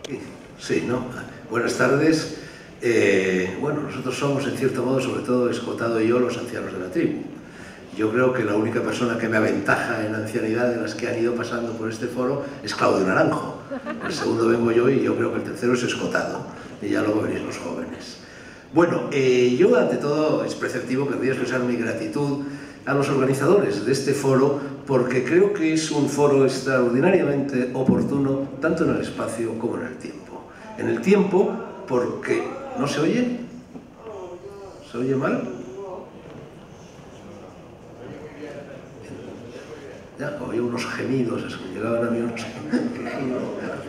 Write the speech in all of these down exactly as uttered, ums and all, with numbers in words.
Sí, ¿no? Buenas tardes. Eh, bueno, nosotros somos, en cierto modo, sobre todo Escotado y yo, los ancianos de la tribu. Yo creo que la única persona que me aventaja en ancianidad de las que han ido pasando por este foro es Claudio Naranjo. El segundo vengo yo y yo creo que el tercero es Escotado. Y ya luego veréis los jóvenes. Bueno, eh, yo ante todo es preceptivo, querría expresar mi gratitud a los organizadores de este foro porque creo que es un foro extraordinariamente oportuno tanto en el espacio como en el tiempo. En el tiempo porque... ¿No se oye? ¿Se oye mal? Ya, oí unos gemidos, es que llegaban a mí unos gemidos.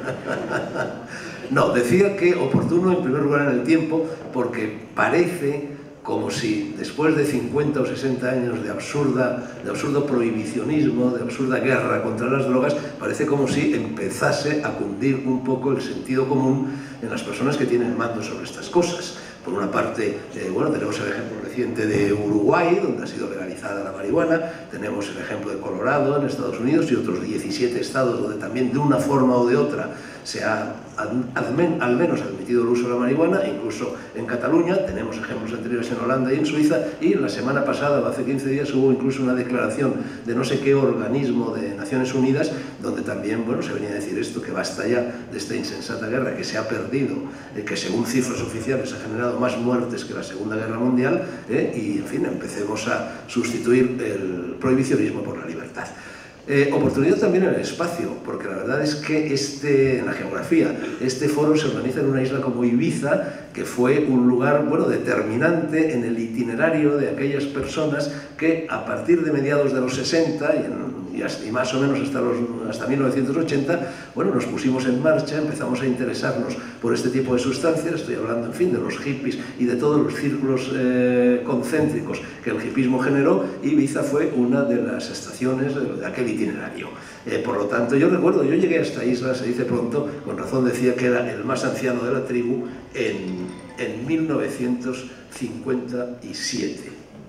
No, decía que oportuno en primer lugar en el tiempo porque parece como si después de cincuenta o sesenta años de, absurda, de absurdo prohibicionismo, de absurda guerra contra las drogas, parece como si empezase a cundir un poco el sentido común en las personas que tienen mando sobre estas cosas. Por una parte, eh, bueno, tenemos el ejemplo reciente de Uruguay, donde ha sido legalizada la marihuana, tenemos el ejemplo de Colorado en Estados Unidos y otros diecisiete estados donde también de una forma o de otra se ha al menos admitido el uso de la marihuana, incluso en Cataluña, tenemos ejemplos anteriores en Holanda y en Suiza, y la semana pasada, hace quince días, hubo incluso una declaración de no sé qué organismo de Naciones Unidas, donde también, bueno, se venía a decir esto, que basta ya de esta insensata guerra, que se ha perdido, eh, que según cifras oficiales ha generado más muertes que la Segunda Guerra Mundial, eh, y, en fin, empecemos a sustituir el prohibicionismo por la libertad. Eh, oportunidad también en el espacio, porque la verdad es que este, en la geografía, este foro se organiza en una isla como Ibiza, que fue un lugar, bueno, determinante en el itinerario de aquellas personas que a partir de mediados de los sesenta y, en, y, hasta, y más o menos hasta, los, hasta mil novecientos ochenta, bueno, nos pusimos en marcha, empezamos a interesarnos por este tipo de sustancias, estoy hablando, en fin, de los hippies y de todos los círculos eh, concéntricos que el hippismo generó, y Ibiza fue una de las estaciones de, de aquel itinerario. Eh, por lo tanto, yo recuerdo, yo llegué a esta isla, se dice pronto, con razón decía que era el más anciano de la tribu, en, en mil novecientos cincuenta y siete,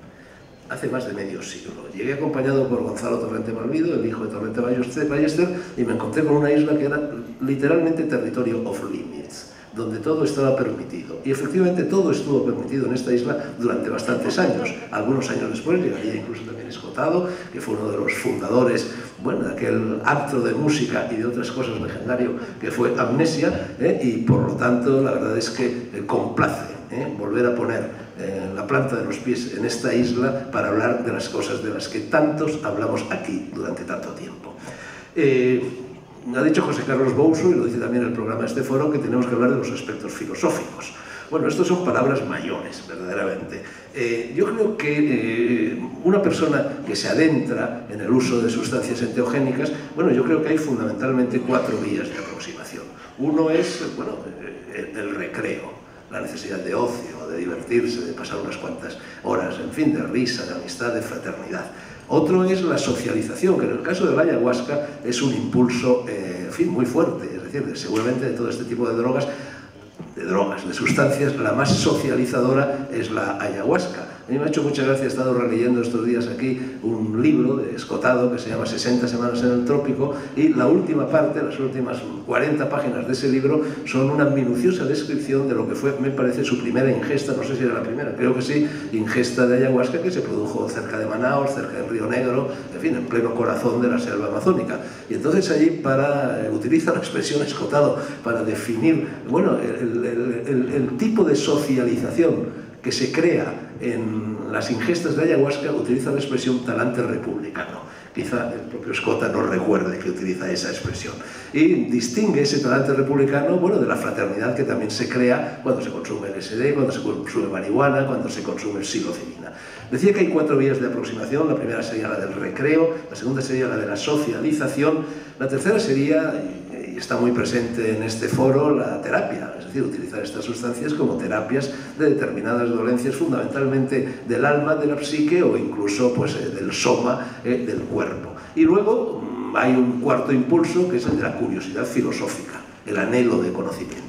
hace más de medio siglo. Llegué acompañado por Gonzalo Torrente Malvido, el hijo de Torrente Ballester, y me encontré con una isla que era literalmente territorio off limits, donde todo estaba permitido. Y efectivamente todo estuvo permitido en esta isla durante bastantes años. Algunos años después llegaría incluso también Escotado, que fue uno de los fundadores, bueno, de aquel acto de música y de otras cosas legendario que fue Amnesia, ¿eh? Y por lo tanto la verdad es que eh, complace ¿eh? volver a poner eh, la planta de los pies en esta isla para hablar de las cosas de las que tantos hablamos aquí durante tanto tiempo. Eh, Ha dicho José Carlos Bouso, y lo dice también el programa de este foro, que tenemos que hablar de los aspectos filosóficos. Bueno, estas son palabras mayores, verdaderamente. Eh, yo creo que eh, una persona que se adentra en el uso de sustancias enteogénicas, bueno, yo creo que hay fundamentalmente cuatro vías de aproximación. Uno es, bueno, el, el recreo, la necesidad de ocio, de divertirse, de pasar unas cuantas horas, en fin, de risa, de amistad, de fraternidad. Otro es la socialización, que en el caso de la ayahuasca es un impulso, eh, en fin, muy fuerte, es decir, de, seguramente de todo este tipo de drogas, de drogas, de sustancias, la más socializadora es la ayahuasca. A mí me ha hecho mucha gracia, he estado releyendo estos días aquí un libro de Escotado que se llama sesenta semanas en el trópico, y la última parte, las últimas cuarenta páginas de ese libro son una minuciosa descripción de lo que fue, me parece, su primera ingesta, no sé si era la primera, creo que sí, ingesta de ayahuasca, que se produjo cerca de Manaos, cerca del Río Negro, en fin, en pleno corazón de la selva amazónica. Y entonces allí para, eh, utiliza la expresión Escotado para definir, bueno, el, el, el, el tipo de socialización que se crea en las ingestas de ayahuasca, utiliza la expresión talante republicano. Quizá el propio Escota no recuerde que utiliza esa expresión. Y distingue ese talante republicano, bueno, de la fraternidad que también se crea cuando se consume L S D, cuando se consume marihuana, cuando se consume psilocibina. Decía que hay cuatro vías de aproximación. La primera sería la del recreo, la segunda sería la de la socialización, la tercera sería, y está muy presente en este foro, la terapia, es decir, utilizar estas sustancias como terapias de determinadas dolencias, fundamentalmente del alma, de la psique o incluso pues, eh, del soma, eh, del cuerpo. Y luego mmm, hay un cuarto impulso que es el de la curiosidad filosófica, el anhelo de conocimiento.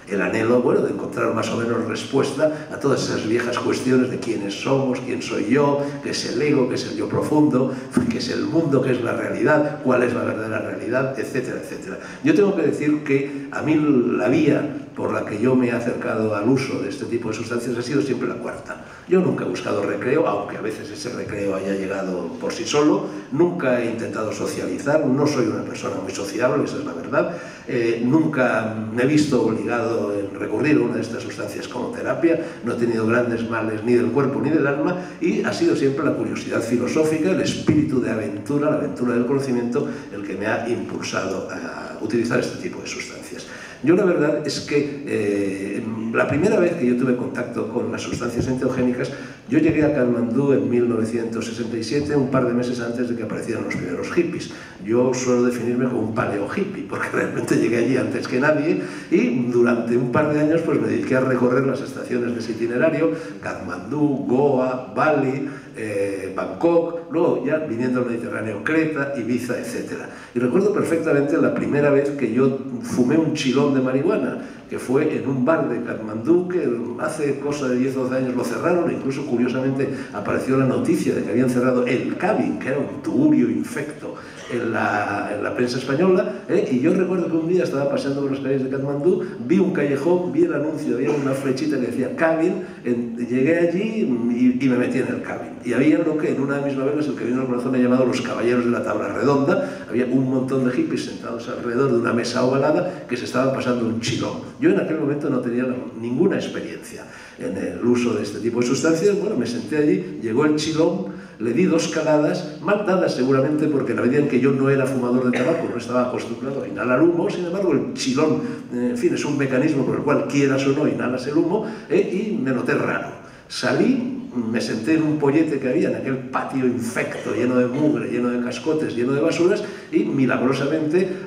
el anhelo, bueno, de encontrar más o menos respuesta a todas esas viejas cuestiones de quiénes somos, quién soy yo, qué es el ego, qué es el yo profundo, qué es el mundo, qué es la realidad, cuál es la verdadera realidad, etcétera, etcétera. Yo tengo que decir que a mí la vía por la que yo me he acercado al uso de este tipo de sustancias ha sido siempre la cuarta. Yo nunca he buscado recreo, aunque a veces ese recreo haya llegado por sí solo, nunca he intentado socializar, no soy una persona muy sociable, esa es la verdad, eh, nunca me he visto obligado en recurrir a una de estas sustancias como terapia, no he tenido grandes males ni del cuerpo ni del alma, y ha sido siempre la curiosidad filosófica, el espíritu de aventura, la aventura del conocimiento, el que me ha impulsado a utilizar este tipo de sustancias. Yo la verdad es que eh, la primera vez que yo tuve contacto con las sustancias enteogénicas, yo llegué a Katmandú en mil novecientos sesenta y siete, un par de meses antes de que aparecieran los primeros hippies. Yo suelo definirme como un paleo hippie, porque realmente llegué allí antes que nadie y durante un par de años pues, me dediqué a recorrer las estaciones de ese itinerario, Katmandú, Goa, Bali, eh, Bangkok, luego ya viniendo al Mediterráneo, Creta, Ibiza, etcétera. Y recuerdo perfectamente la primera vez que yo fumé un chilón de marihuana, que fue en un bar de Katmandú, que hace cosa de diez o doce años lo cerraron, e incluso curiosamente apareció la noticia de que habían cerrado el Cabin, que era un tugurio infecto, en la, en la prensa española, ¿eh? Y yo recuerdo que un día estaba paseando por las calles de Katmandú, vi un callejón, vi el anuncio, había una flechita que decía Cabin, en, llegué allí y, y me metí en el Cabin. Y había lo que en una de mis novelas, el que vino al corazón, he llamado Los Caballeros de la Tabla Redonda, había un montón de hippies sentados alrededor de una mesa ovalada que se estaban pasando un chilón. Yo en aquel momento no tenía ninguna experiencia en el uso de este tipo de sustancias. Bueno, me senté allí, llegó el chilón, le di dos caladas, mal dadas seguramente porque en la medida en que yo no era fumador de tabaco, no estaba acostumbrado a inhalar humo, sin embargo el chilón, en fin, es un mecanismo por el cual quieras o no inhalas el humo, eh, y me noté raro. Salí, me senté en un pollete que había en aquel patio infecto, lleno de mugre, lleno de cascotes, lleno de basuras, y milagrosamente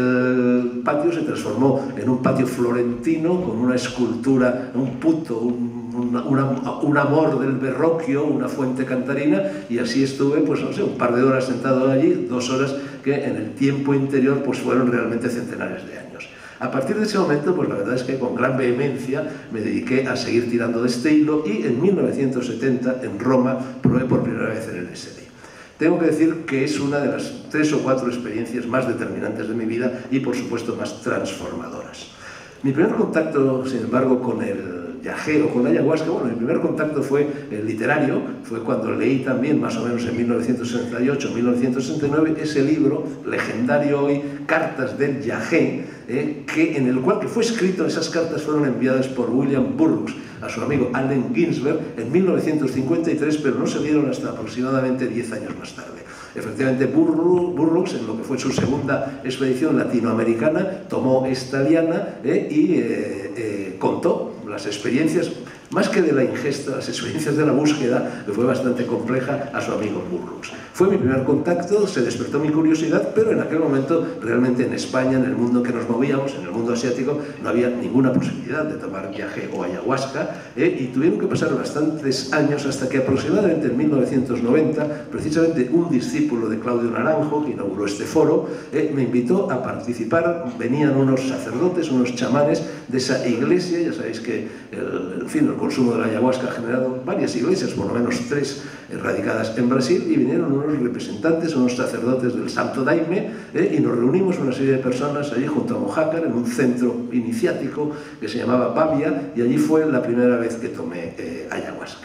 aquel patio se transformó en un patio florentino con una escultura, un puto, un Una, una, un amor del Verrocchio, una fuente cantarina, y así estuve, pues no sé, un par de horas sentado allí, dos horas que en el tiempo interior pues fueron realmente centenares de años. A partir de ese momento, pues la verdad es que con gran vehemencia me dediqué a seguir tirando de este hilo y en mil novecientos setenta en Roma probé por primera vez el L S D. Tengo que decir que es una de las tres o cuatro experiencias más determinantes de mi vida y por supuesto más transformadoras. Mi primer contacto, sin embargo, con el yagé o con la ayahuasca, bueno, mi primer contacto fue el literario, fue cuando leí también, más o menos en mil novecientos sesenta y ocho mil novecientos sesenta y nueve, ese libro, legendario hoy, Cartas del Yagé, eh, que, en el cual que fue escrito, esas cartas fueron enviadas por William Burroughs a su amigo Allen Ginsberg en mil novecientos cincuenta y tres, pero no se vieron hasta aproximadamente diez años más tarde. Efectivamente, Burroughs, en lo que fue su segunda expedición latinoamericana, tomó esta liana eh, y eh, eh, contó las experiencias, más que de la ingesta, las experiencias de la búsqueda, que fue bastante compleja, a su amigo Burroughs. Fue mi primer contacto, se despertó mi curiosidad, pero en aquel momento, realmente en España, en el mundo en que nos movíamos, en el mundo asiático, no había ninguna posibilidad de tomar yagé o ayahuasca, eh, y tuvieron que pasar bastantes años hasta que aproximadamente en mil novecientos noventa, precisamente un discípulo de Claudio Naranjo, que inauguró este foro, eh, me invitó a participar. Venían unos sacerdotes, unos chamanes de esa iglesia, ya sabéis que el, en fin, el consumo de la ayahuasca ha generado varias iglesias, por lo menos tres, eh, radicadas en Brasil, y vinieron unos representantes, unos sacerdotes del Santo Daime, eh, y nos reunimos una serie de personas allí junto a Mojácar, en un centro iniciático que se llamaba Bavia, y allí fue la primera vez que tomé eh, ayahuasca.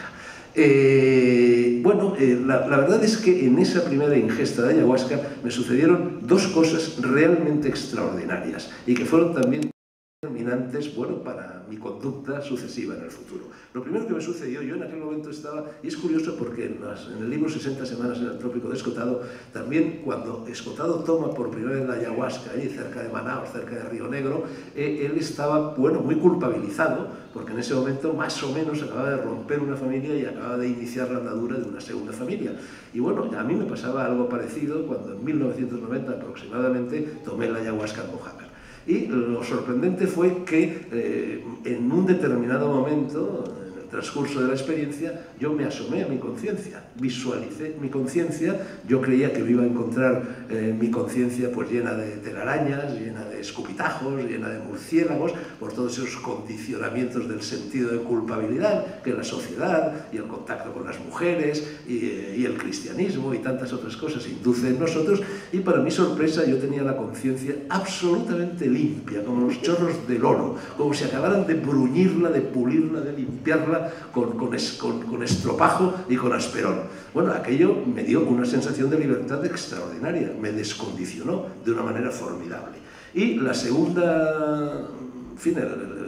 Eh, bueno, eh, la, la verdad es que en esa primera ingesta de ayahuasca me sucedieron dos cosas realmente extraordinarias y que fueron también determinantes, bueno, para mi conducta sucesiva en el futuro. Lo primero que me sucedió, yo en aquel momento estaba, y es curioso porque en, las, en el libro sesenta semanas en el trópico de Escotado, también cuando Escotado toma por primera vez la ayahuasca, allí cerca de Manaos, cerca de Río Negro, eh, él estaba, bueno, muy culpabilizado, porque en ese momento más o menos acababa de romper una familia y acababa de iniciar la andadura de una segunda familia. Y bueno, a mí me pasaba algo parecido cuando en mil novecientos noventa aproximadamente tomé la ayahuasca en Mojácar. Y lo sorprendente fue que eh, en un determinado momento, en el el transcurso de la experiencia, yo me asomé a mi conciencia, visualicé mi conciencia, yo creía que me iba a encontrar eh, mi conciencia pues llena de telarañas, llena de escupitajos, llena de murciélagos, por todos esos condicionamientos del sentido de culpabilidad que la sociedad y el contacto con las mujeres y, y el cristianismo y tantas otras cosas induce en nosotros, y para mi sorpresa yo tenía la conciencia absolutamente limpia, como los chorros del oro, como si acabaran de bruñirla, de pulirla, de limpiarla con, con, es, con, con estropajo y con asperón. Bueno, aquello me dio una sensación de libertad extraordinaria, me descondicionó de una manera formidable. Y la segunda, en fin, el,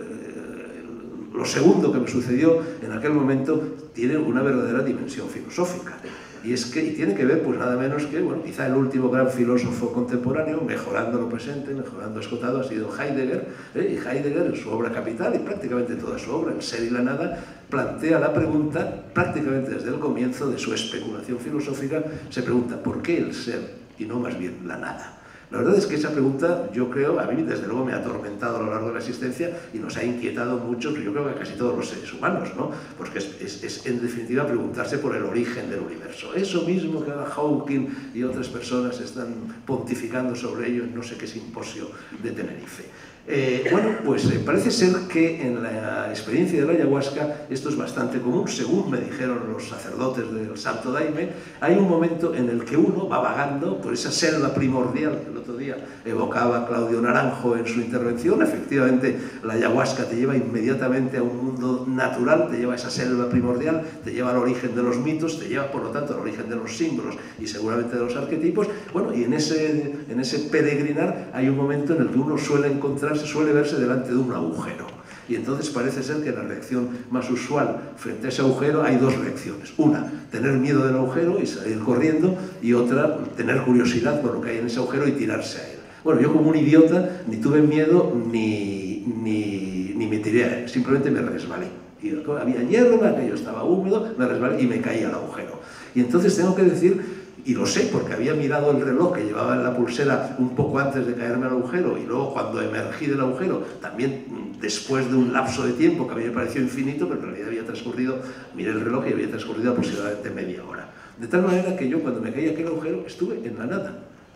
el, lo segundo que me sucedió en aquel momento tiene una verdadera dimensión filosófica. Y es que y tiene que ver, pues nada menos que, bueno, quizá el último gran filósofo contemporáneo, mejorando lo presente, mejorando escotado, ha sido Heidegger, ¿eh? Y Heidegger, en su obra capital, y prácticamente toda su obra, El ser y la nada, plantea la pregunta, prácticamente desde el comienzo de su especulación filosófica, se pregunta, ¿por qué el ser y no más bien la nada? La verdad es que esa pregunta, yo creo, a mí desde luego me ha atormentado a lo largo de la existencia y nos ha inquietado mucho, yo creo que a casi todos los seres humanos, ¿no? Porque es, es, es en definitiva preguntarse por el origen del universo. Eso mismo que Hawking y otras personas están pontificando sobre ello en no sé qué simposio de Tenerife. Eh, bueno, pues eh, parece ser que en la experiencia de la ayahuasca esto es bastante común, según me dijeron los sacerdotes del Santo Daime. Hay un momento en el que uno va vagando por esa selva primordial que el otro día evocaba Claudio Naranjo en su intervención. Efectivamente, la ayahuasca te lleva inmediatamente a un mundo natural, te lleva a esa selva primordial, te lleva al origen de los mitos, te lleva por lo tanto al origen de los símbolos y seguramente de los arquetipos. Bueno, y en ese, en ese peregrinar hay un momento en el que uno suele encontrarse, suele verse delante de un agujero. Y entonces parece ser que la reacción más usual frente a ese agujero, hay dos reacciones. Una, tener miedo del agujero y salir corriendo, y otra, tener curiosidad por lo que hay en ese agujero y tirarse a él. Bueno, yo como un idiota ni tuve miedo ni, ni, ni me tiré a él, simplemente me resbalé. Y había hierba, aquello estaba húmedo, me resbalé y me caí al agujero. Y entonces tengo que decir, y lo sé porque había mirado el reloj que llevaba en la pulsera un poco antes de caerme al agujero, y luego cuando emergí del agujero, también después de un lapso de tiempo que a mí me pareció infinito, pero en realidad había transcurrido, miré el reloj y había transcurrido aproximadamente media hora. De tal manera que yo cuando me caí aquel agujero estuve en la nada.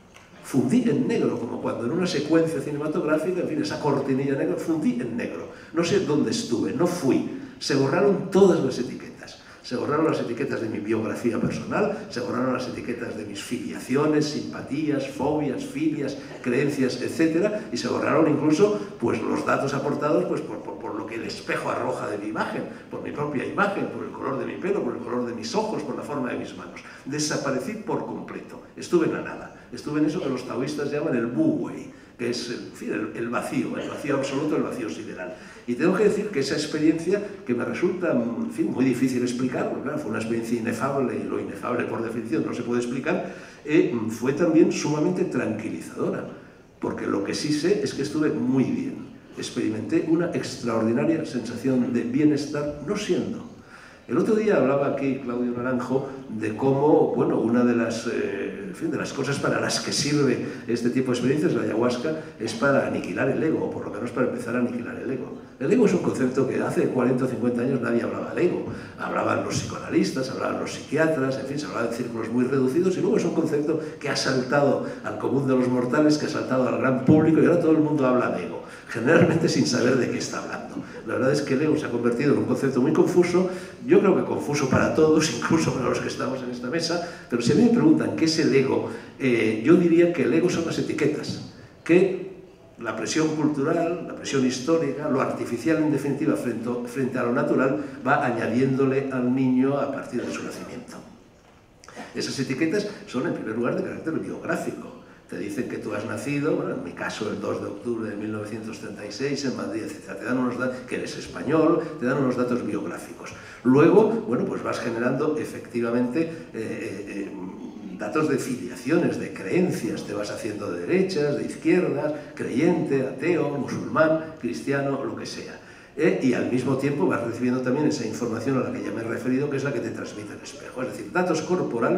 Fundí en negro, como cuando en una secuencia cinematográfica, en fin, esa cortinilla negra, fundí en negro. No sé dónde estuve, no fui. Se borraron todas las etiquetas. Se borraron las etiquetas de mi biografía personal, se borraron las etiquetas de mis filiaciones, simpatías, fobias, filias, creencias, etcétera, y se borraron incluso pues, los datos aportados pues, por, por, por lo que el espejo arroja de mi imagen, por mi propia imagen, por el color de mi pelo, por el color de mis ojos, por la forma de mis manos. Desaparecí por completo, estuve en la nada, estuve en eso que los taoístas llaman el wu wei, que es en fin, el, el vacío, el vacío absoluto, el vacío sideral. Y tengo que decir que esa experiencia, que me resulta en fin, muy difícil explicar, porque claro, fue una experiencia inefable, y lo inefable por definición no se puede explicar, eh, fue también sumamente tranquilizadora, porque lo que sí sé es que estuve muy bien. Experimenté una extraordinaria sensación de bienestar, no siendo. El otro día hablaba aquí Claudio Naranjo de cómo, bueno, una de las, eh, en fin, de las cosas para las que sirve este tipo de experiencias, la ayahuasca, es para aniquilar el ego, o por lo menos para empezar a aniquilar el ego. El ego es un concepto que hace cuarenta o cincuenta años nadie hablaba de ego. Hablaban los psicoanalistas, hablaban los psiquiatras, en fin, se hablaba de círculos muy reducidos, y luego es un concepto que ha saltado al común de los mortales, que ha saltado al gran público, y ahora todo el mundo habla de ego, generalmente sin saber de qué está hablando. La verdad es que el ego se ha convertido en un concepto muy confuso, yo creo que confuso para todos, incluso para los que estamos en esta mesa, pero si a mí me preguntan qué es el ego, eh, yo diría que el ego son las etiquetas, que la presión cultural, la presión histórica, lo artificial en definitiva frente, frente a lo natural, va añadiéndole al niño a partir de su nacimiento. Esas etiquetas son en primer lugar de carácter biográfico. Te dicen que tú has nacido, bueno, en mi caso el dos de octubre de mil novecientos treinta y seis en Madrid, etcétera. Te dan unos datos, que eres español, te dan unos datos biográficos. Luego, bueno, pues vas generando efectivamente eh, eh, datos de filiaciones, de creencias, te vas haciendo de derechas, de izquierdas, creyente, ateo, musulmán, cristiano, lo que sea. Eh, y al mismo tiempo vas recibiendo también esa información a la que ya me he referido, que es la que te transmite el espejo. Es decir, datos corporales,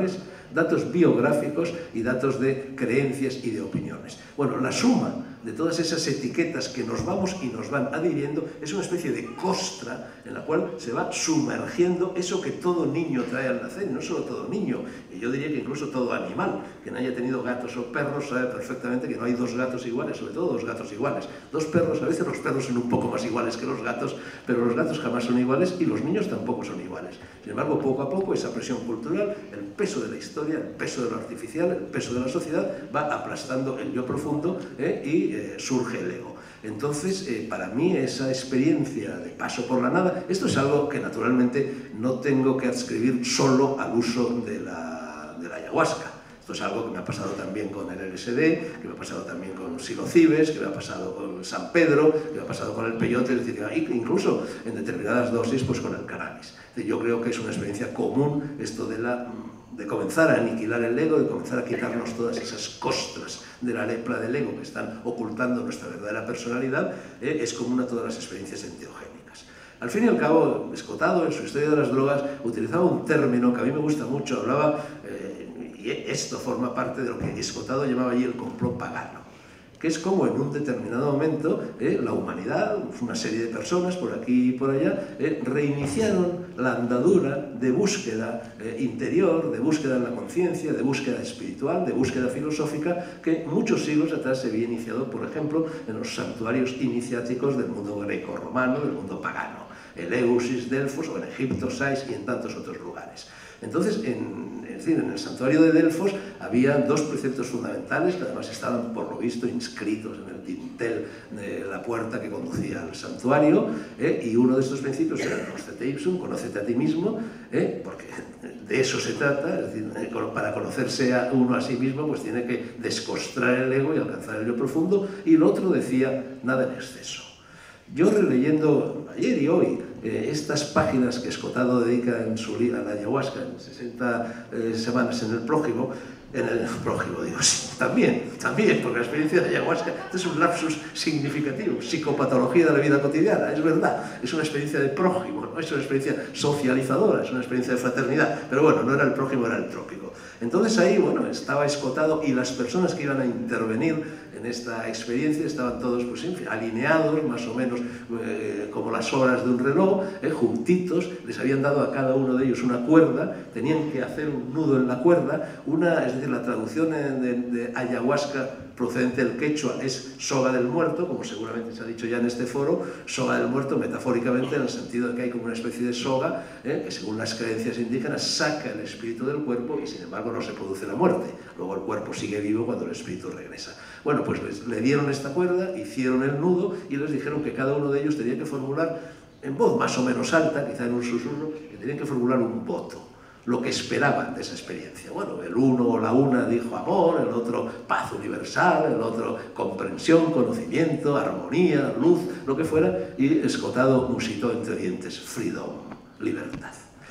datos biográficos y datos de creencias y de opiniones. Bueno, la suma de todas esas etiquetas que nos vamos y nos van adhiriendo es una especie de costra en la cual se va sumergiendo eso que todo niño trae al nacer, y no solo todo niño, y yo diría que incluso todo animal, que no haya tenido gatos o perros sabe perfectamente que no hay dos gatos iguales, sobre todo dos gatos iguales. Dos perros, a veces los perros son un poco más iguales que los gatos, pero los gatos jamás son iguales y los niños tampoco son iguales. Sin embargo, poco a poco esa presión cultural, el peso de la historia, el peso de lo artificial, el peso de la sociedad va aplastando el yo profundo eh, y eh, surge el ego. Entonces, eh, para mí esa experiencia de paso por la nada, esto es algo que naturalmente no tengo que adscribir solo al uso de la, de la ayahuasca. Esto es algo que me ha pasado también con el L S D, que me ha pasado también con psilocibes, que me ha pasado con San Pedro, que me ha pasado con el peyote, es decir, incluso en determinadas dosis pues con el cannabis. Yo creo que es una experiencia común esto de la... de comenzar a aniquilar el ego, de comenzar a quitarnos todas esas costras de la lepra del ego que están ocultando nuestra verdadera personalidad, eh, es común a todas las experiencias enteogénicas. Al fin y al cabo, Escotado, en su historia de las drogas, utilizaba un término que a mí me gusta mucho, hablaba, eh, y esto forma parte de lo que Escotado llamaba allí el complot pagano, que es como en un determinado momento eh, la humanidad, una serie de personas por aquí y por allá, eh, reiniciaron la andadura de búsqueda eh, interior, de búsqueda en la conciencia, de búsqueda espiritual, de búsqueda filosófica, que muchos siglos atrás se había iniciado, por ejemplo, en los santuarios iniciáticos del mundo greco-romano, del mundo pagano, Eleusis, Delfos, o en Egipto, Sais y en tantos otros lugares. Entonces, en, es decir, en el santuario de Delfos había dos preceptos fundamentales que además estaban, por lo visto, inscritos en el dintel de la puerta que conducía al santuario, ¿eh? Y uno de estos principios era Conócete ipsum, conócete a ti mismo, ¿eh? Porque de eso se trata, es decir, para conocerse a uno a sí mismo, pues tiene que descostrar el ego y alcanzar el yo profundo, y el otro decía, nada en exceso. Yo releyendo ayer y hoy eh, estas páginas que Escotado dedica en su libro a la ayahuasca, en sesenta eh, semanas en el prójimo, en el prójimo, digo, sí, también, también, porque la experiencia de ayahuasca este es un lapsus significativo, psicopatología de la vida cotidiana, es verdad, es una experiencia de prójimo, ¿no? Es una experiencia socializadora, es una experiencia de fraternidad, pero bueno, no era el prójimo, era el trópico. Entonces ahí, bueno, estaba Escotado y las personas que iban a intervenir en esta experiencia estaban todos pues, en fin, alineados, más o menos eh, como las horas de un reloj, eh, juntitos, les habían dado a cada uno de ellos una cuerda, tenían que hacer un nudo en la cuerda, una, es decir, la traducción de, de ayahuasca procedente del quechua es soga del muerto, como seguramente se ha dicho ya en este foro, soga del muerto metafóricamente en el sentido de que hay como una especie de soga eh, que según las creencias indígenas saca el espíritu del cuerpo y sin embargo no se produce la muerte, luego el cuerpo sigue vivo cuando el espíritu regresa. Bueno, pues les, le dieron esta cuerda, hicieron el nudo y les dijeron que cada uno de ellos tenía que formular, en voz más o menos alta, quizá en un susurro, que tenían que formular un voto, lo que esperaban de esa experiencia. Bueno, el uno o la una dijo amor, el otro paz universal, el otro comprensión, conocimiento, armonía, luz, lo que fuera, y Escotado musitó entre dientes, freedom, libertad.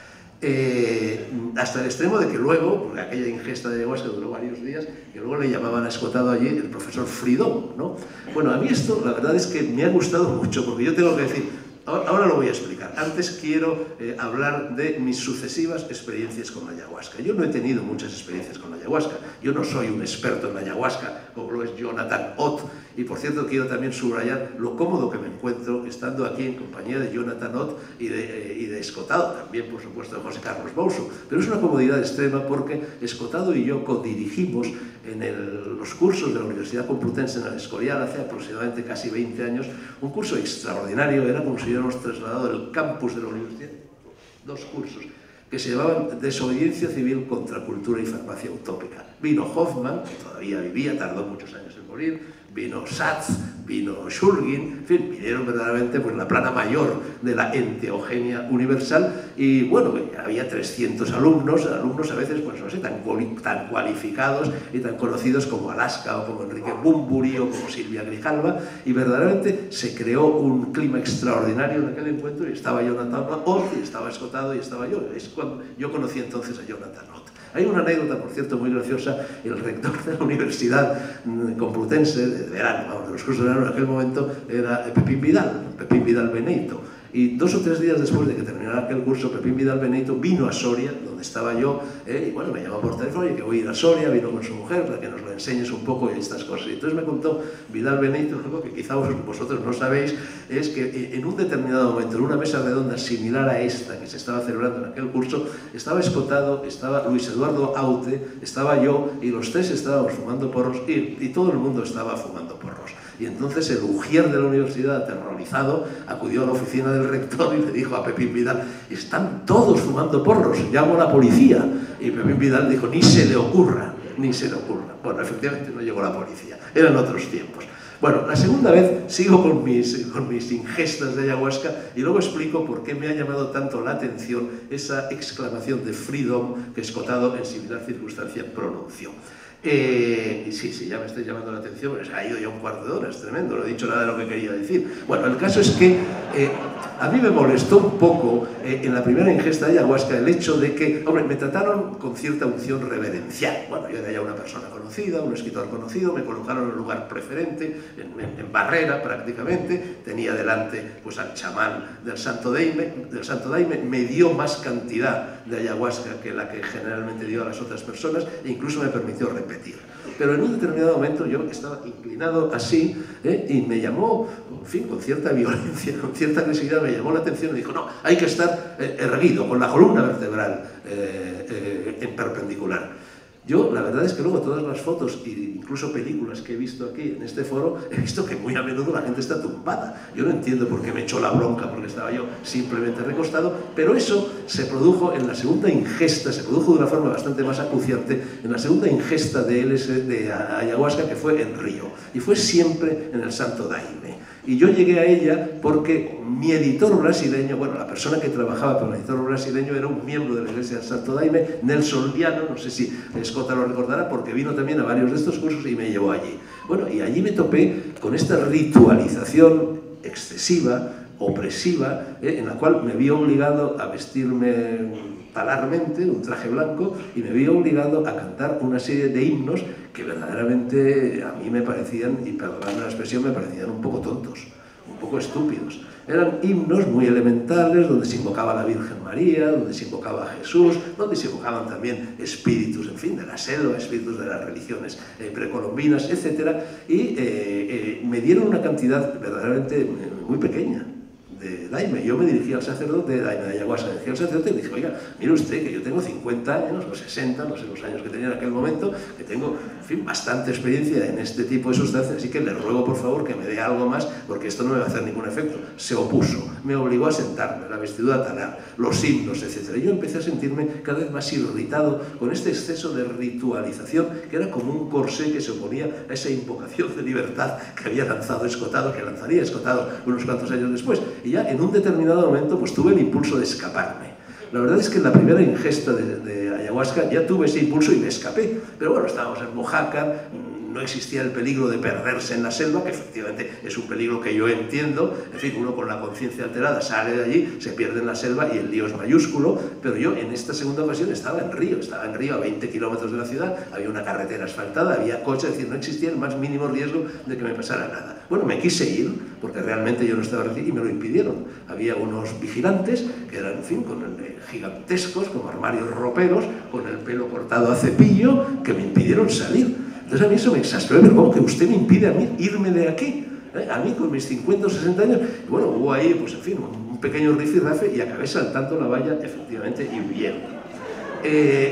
Eh, hasta el extremo de que luego, porque aquella ingesta de ayahuasca duró varios días, que luego le llamaban a Escotado allí el profesor Freedom, ¿no? Bueno, a mí esto la verdad es que me ha gustado mucho, porque yo tengo que decir, ahora lo voy a explicar. Antes quiero eh, hablar de mis sucesivas experiencias con la ayahuasca. Yo no he tenido muchas experiencias con la ayahuasca. Yo no soy un experto en la ayahuasca, como lo es Jonathan Ott. Y por cierto, quiero también subrayar lo cómodo que me encuentro estando aquí en compañía de Jonathan Ott y de, eh, y de Escotado, también por supuesto de José Carlos Bouso. Pero es una comodidad extrema porque Escotado y yo codirigimos en el, los cursos de la Universidad Complutense en el Escorial hace aproximadamente casi veinte años, un curso extraordinario, era como si hubiéramos trasladado del campus de la universidad, dos cursos, que se llamaban Desobediencia Civil contra Cultura y Farmacia Utópica. Vino Hoffman, que todavía vivía, tardó muchos años en morir, vino Satz, vino Shulgin, en fin, vinieron verdaderamente pues, la plana mayor de la enteogenia universal y bueno, había trescientos alumnos, alumnos a veces pues no sé, tan, tan cualificados y tan conocidos como Alaska o como Enrique Bunbury o como Silvia Grijalva y verdaderamente se creó un clima extraordinario en aquel encuentro y estaba Jonathan Ott y estaba Escotado y estaba yo, es cuando yo conocí entonces a Jonathan Ott. Hay una anécdota, por cierto, muy graciosa. El rector de la Universidad Complutense, de verano, vamos, de los cursos de verano, en aquel momento era Pepín Vidal, Pepín Vidal Benito. Y dos o tres días después de que terminara aquel curso, Pepín Vidal Benito vino a Soria, donde estaba yo, eh, y bueno, me llamó por teléfono y que voy a ir a Soria, vino con su mujer para que nos lo enseñes un poco y estas cosas. Y entonces me contó Vidal Benito, algo que quizá vosotros no sabéis, es que en un determinado momento, en una mesa redonda similar a esta que se estaba celebrando en aquel curso, estaba Escotado, estaba Luis Eduardo Aute, estaba yo, y los tres estábamos fumando porros, y, y todo el mundo estaba fumando porros. Y entonces el ujier de la universidad, aterrorizado, acudió a la oficina del rector y le dijo a Pepín Vidal: están todos fumando porros, llamo a la policía. Y Pepín Vidal dijo: ni se le ocurra, ni se le ocurra. Bueno, efectivamente no llegó la policía, eran otros tiempos. Bueno, la segunda vez sigo con mis, con mis ingestas de ayahuasca y luego explico por qué me ha llamado tanto la atención esa exclamación de freedom que Escotado en similar circunstancia pronunció. Eh, sí, sí, ya me estoy llamando la atención, pues ha ido ya un cuarto de hora, es tremendo, no he dicho nada de lo que quería decir. Bueno, el caso es que eh, a mí me molestó un poco eh, en la primera ingesta de ayahuasca el hecho de que, hombre, me trataron con cierta unción reverencial. Bueno, yo era ya una persona conocida, un escritor conocido, me colocaron en un lugar preferente, en, en, en barrera prácticamente, tenía delante pues al chamán del Santo Daime, del Santo Daime, me dio más cantidad de ayahuasca que la que generalmente dio a las otras personas e incluso me permitió repetir. Pero en un determinado momento yo estaba inclinado así ¿eh? y me llamó, en fin, con cierta violencia, con cierta agresividad, me llamó la atención y dijo: no, hay que estar eh, erguido, con la columna vertebral eh, eh, en perpendicular. Yo, la verdad es que luego todas las fotos e incluso películas que he visto aquí en este foro, he visto que muy a menudo la gente está tumbada. Yo no entiendo por qué me echó la bronca, porque estaba yo simplemente recostado, pero eso se produjo en la segunda ingesta, se produjo de una forma bastante más acuciante, en la segunda ingesta de, L S D, de ayahuasca, que fue en Río, y fue siempre en el Santo Daime. Y yo llegué a ella porque mi editor brasileño, bueno, la persona que trabajaba con el editor brasileño era un miembro de la Iglesia del Santo Daime, Nelson Liano, no sé si Escota lo recordará, porque vino también a varios de estos cursos y me llevó allí. Bueno, y allí me topé con esta ritualización excesiva, opresiva, eh, en la cual me vi obligado a vestirme talarmente, un traje blanco, y me vi obligado a cantar una serie de himnos que verdaderamente a mí me parecían, y perdonadme la expresión, me parecían un poco tontos, un poco estúpidos. Eran himnos muy elementales, donde se invocaba a la Virgen María, donde se invocaba a Jesús, donde se invocaban también espíritus, en fin, de la selva, espíritus de las religiones eh, precolombinas, etcétera, y eh, eh, me dieron una cantidad verdaderamente muy pequeña de Daime. Yo me dirigí al sacerdote de Daime de Ayahuasca, decía al sacerdote y le dije: oiga, mire usted que yo tengo cincuenta años, o sesenta, no sé los años que tenía en aquel momento, que tengo, en fin, bastante experiencia en este tipo de sustancias, así que le ruego por favor que me dé algo más, porque esto no me va a hacer ningún efecto. Se opuso, me obligó a sentarme, la vestidura a talar, los himnos, etcétera. Y yo empecé a sentirme cada vez más irritado con este exceso de ritualización, que era como un corsé que se oponía a esa invocación de libertad que había lanzado Escotado, que lanzaría Escotado unos cuantos años después. Y ya en un determinado momento pues tuve el impulso de escaparme. La verdad es que en la primera ingesta de, de ayahuasca ya tuve ese impulso y me escapé. Pero bueno, estábamos en Oaxaca, no existía el peligro de perderse en la selva, que efectivamente es un peligro que yo entiendo. En fin, uno con la conciencia alterada sale de allí, se pierde en la selva y el lío es mayúsculo. Pero yo en esta segunda ocasión estaba en Río, estaba en Río a veinte kilómetros de la ciudad, había una carretera asfaltada, había coches, es decir, no existía el más mínimo riesgo de que me pasara nada. Bueno, me quise ir, porque realmente yo no estaba recién, y me lo impidieron. Había unos vigilantes que eran, en fin, con el, gigantescos, como armarios roperos, con el pelo cortado a cepillo, que me impidieron salir. Entonces a mí eso me exasperó, pero ¿cómo que usted me impide a mí irme de aquí? ¿Eh? A mí con mis cincuenta o sesenta años, y bueno, hubo ahí, pues en fin, un pequeño rifirrafe y acabé saltando la valla, efectivamente, y huyendo. Eh,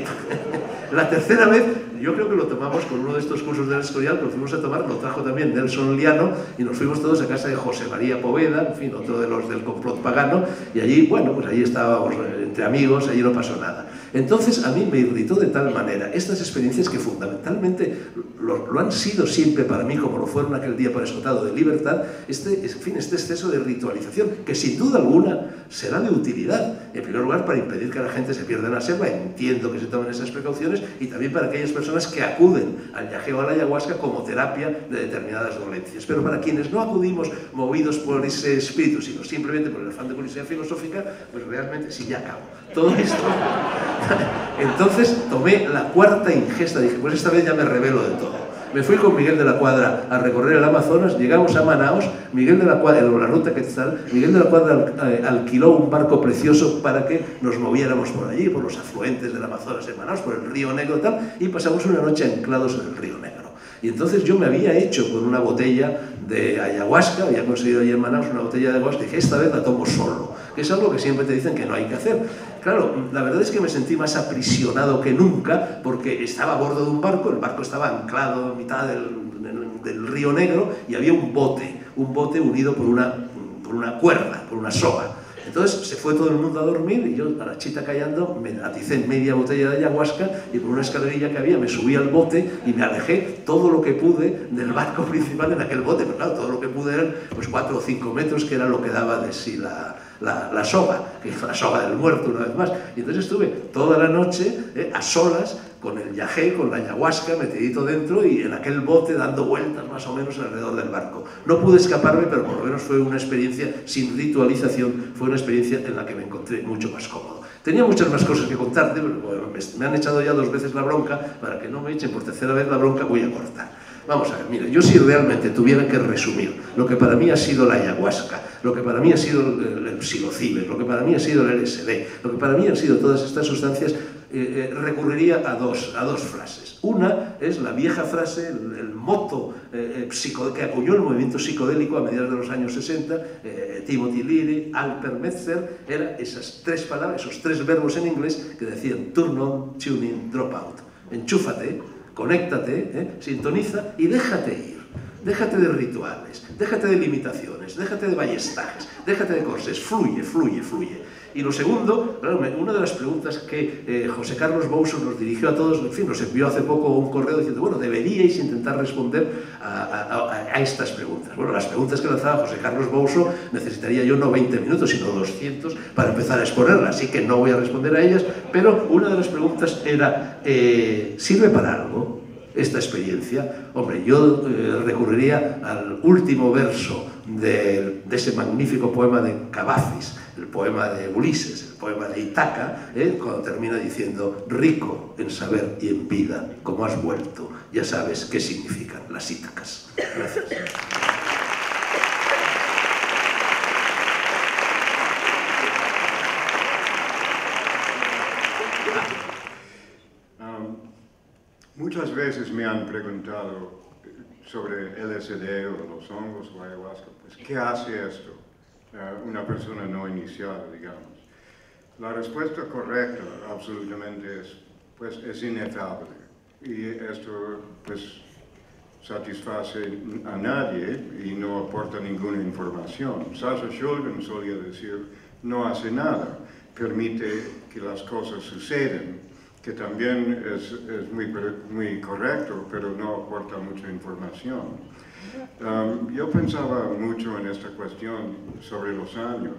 la tercera vez, yo creo que lo tomamos con uno de estos cursos del Escorial, que lo fuimos a tomar, lo trajo también Nelson Liano, y nos fuimos todos a casa de José María Poveda, en fin, otro de los del complot pagano, y allí, bueno, pues allí estábamos entre amigos, allí no pasó nada. Entonces a mí me irritó de tal manera estas experiencias que fundamentalmente lo, lo han sido siempre para mí, como lo fueron aquel día para Escotado, de libertad, este, en fin, este exceso de ritualización, que sin duda alguna será de utilidad, en primer lugar para impedir que la gente se pierda en la selva, entiendo que se tomen esas precauciones, y también para aquellas personas que acuden al yagé o a la ayahuasca como terapia de determinadas dolencias. Pero para quienes no acudimos movidos por ese espíritu, sino simplemente por el afán de curiosidad filosófica, pues realmente, sí, ya acabo. Todo esto... Entonces tomé la cuarta ingesta, dije, pues esta vez ya me revelo de todo. Me fui con Miguel de la Cuadra a recorrer el Amazonas, llegamos a Manaos, Miguel de la Cuadra, en la ruta Quetzal, Miguel de la Cuadra alquiló un barco precioso para que nos moviéramos por allí, por los afluentes del Amazonas en Manaos, por el río Negro y tal, y pasamos una noche anclados en el río Negro. Y entonces yo me había hecho con una botella de ayahuasca, había conseguido allí en Manaus una botella de ayahuasca, y dije, esta vez la tomo solo, que es algo que siempre te dicen que no hay que hacer. Claro, la verdad es que me sentí más aprisionado que nunca, porque estaba a bordo de un barco, el barco estaba anclado en mitad del, del río Negro, y había un bote, un bote unido por una, por una cuerda, por una soga. Entonces se fue todo el mundo a dormir y yo, a la chita callando, me aticé media botella de ayahuasca y por una escalerilla que había me subí al bote y me alejé todo lo que pude del barco principal en aquel bote. Pero claro, todo lo que pude eran pues cuatro o cinco metros, que era lo que daba de sí la, la, la soga, que es la soga del muerto una vez más. Y entonces estuve toda la noche eh, a solas con el yagé, con la ayahuasca, metidito dentro y en aquel bote dando vueltas más o menos alrededor del barco. No pude escaparme, pero por lo menos fue una experiencia sin ritualización, fue una experiencia en la que me encontré mucho más cómodo. Tenía muchas más cosas que contarte, pero bueno, me han echado ya dos veces la bronca, para que no me echen por tercera vez la bronca voy a cortar. Vamos a ver, mira, yo si realmente tuviera que resumir lo que para mí ha sido la ayahuasca, lo que para mí ha sido el, el psilocibe, lo que para mí ha sido el L S D, lo que para mí han sido todas estas sustancias, eh, eh, recurriría a dos, a dos frases. Una es la vieja frase, el, el moto eh, psico, que acuñó el movimiento psicodélico a mediados de los años sesenta, eh, Timothy Leary, Alper Metzer, eran esas tres palabras, esos tres verbos en inglés que decían turn on, tune in, drop out. Enchúfate, conéctate, eh, sintoniza y déjate ir. Déjate de rituales, déjate de limitaciones, déjate de ballestajes, déjate de cosas, fluye, fluye, fluye. Y lo segundo, claro, una de las preguntas que eh, José Carlos Bouso nos dirigió a todos, en fin, nos envió hace poco un correo diciendo, bueno, deberíais intentar responder a, a, a estas preguntas. Bueno, las preguntas que lanzaba José Carlos Bouso necesitaría yo no veinte minutos, sino doscientos para empezar a exponerlas, así que no voy a responder a ellas, pero una de las preguntas era, eh, ¿sirve para algo esta experiencia? Hombre, yo eh, recurriría al último verso de, de ese magnífico poema de Cavafis, el poema de Ulises, el poema de Itaca, ¿eh? Cuando termina diciendo, rico en saber y en vida, como has vuelto, ya sabes qué significan las Ítacas. Gracias. Um, muchas veces me han preguntado sobre L S D o los hongos o ayahuasca, pues, ¿qué hace esto? Uh, una persona no iniciada, digamos. La respuesta correcta, absolutamente, es, pues, es inefable. Y esto, pues, satisface a nadie y no aporta ninguna información. Sasha Shulgin solía decir, no hace nada, permite que las cosas sucedan, que también es, es muy, muy correcto, pero no aporta mucha información. Um, yo pensaba mucho en esta cuestión sobre los años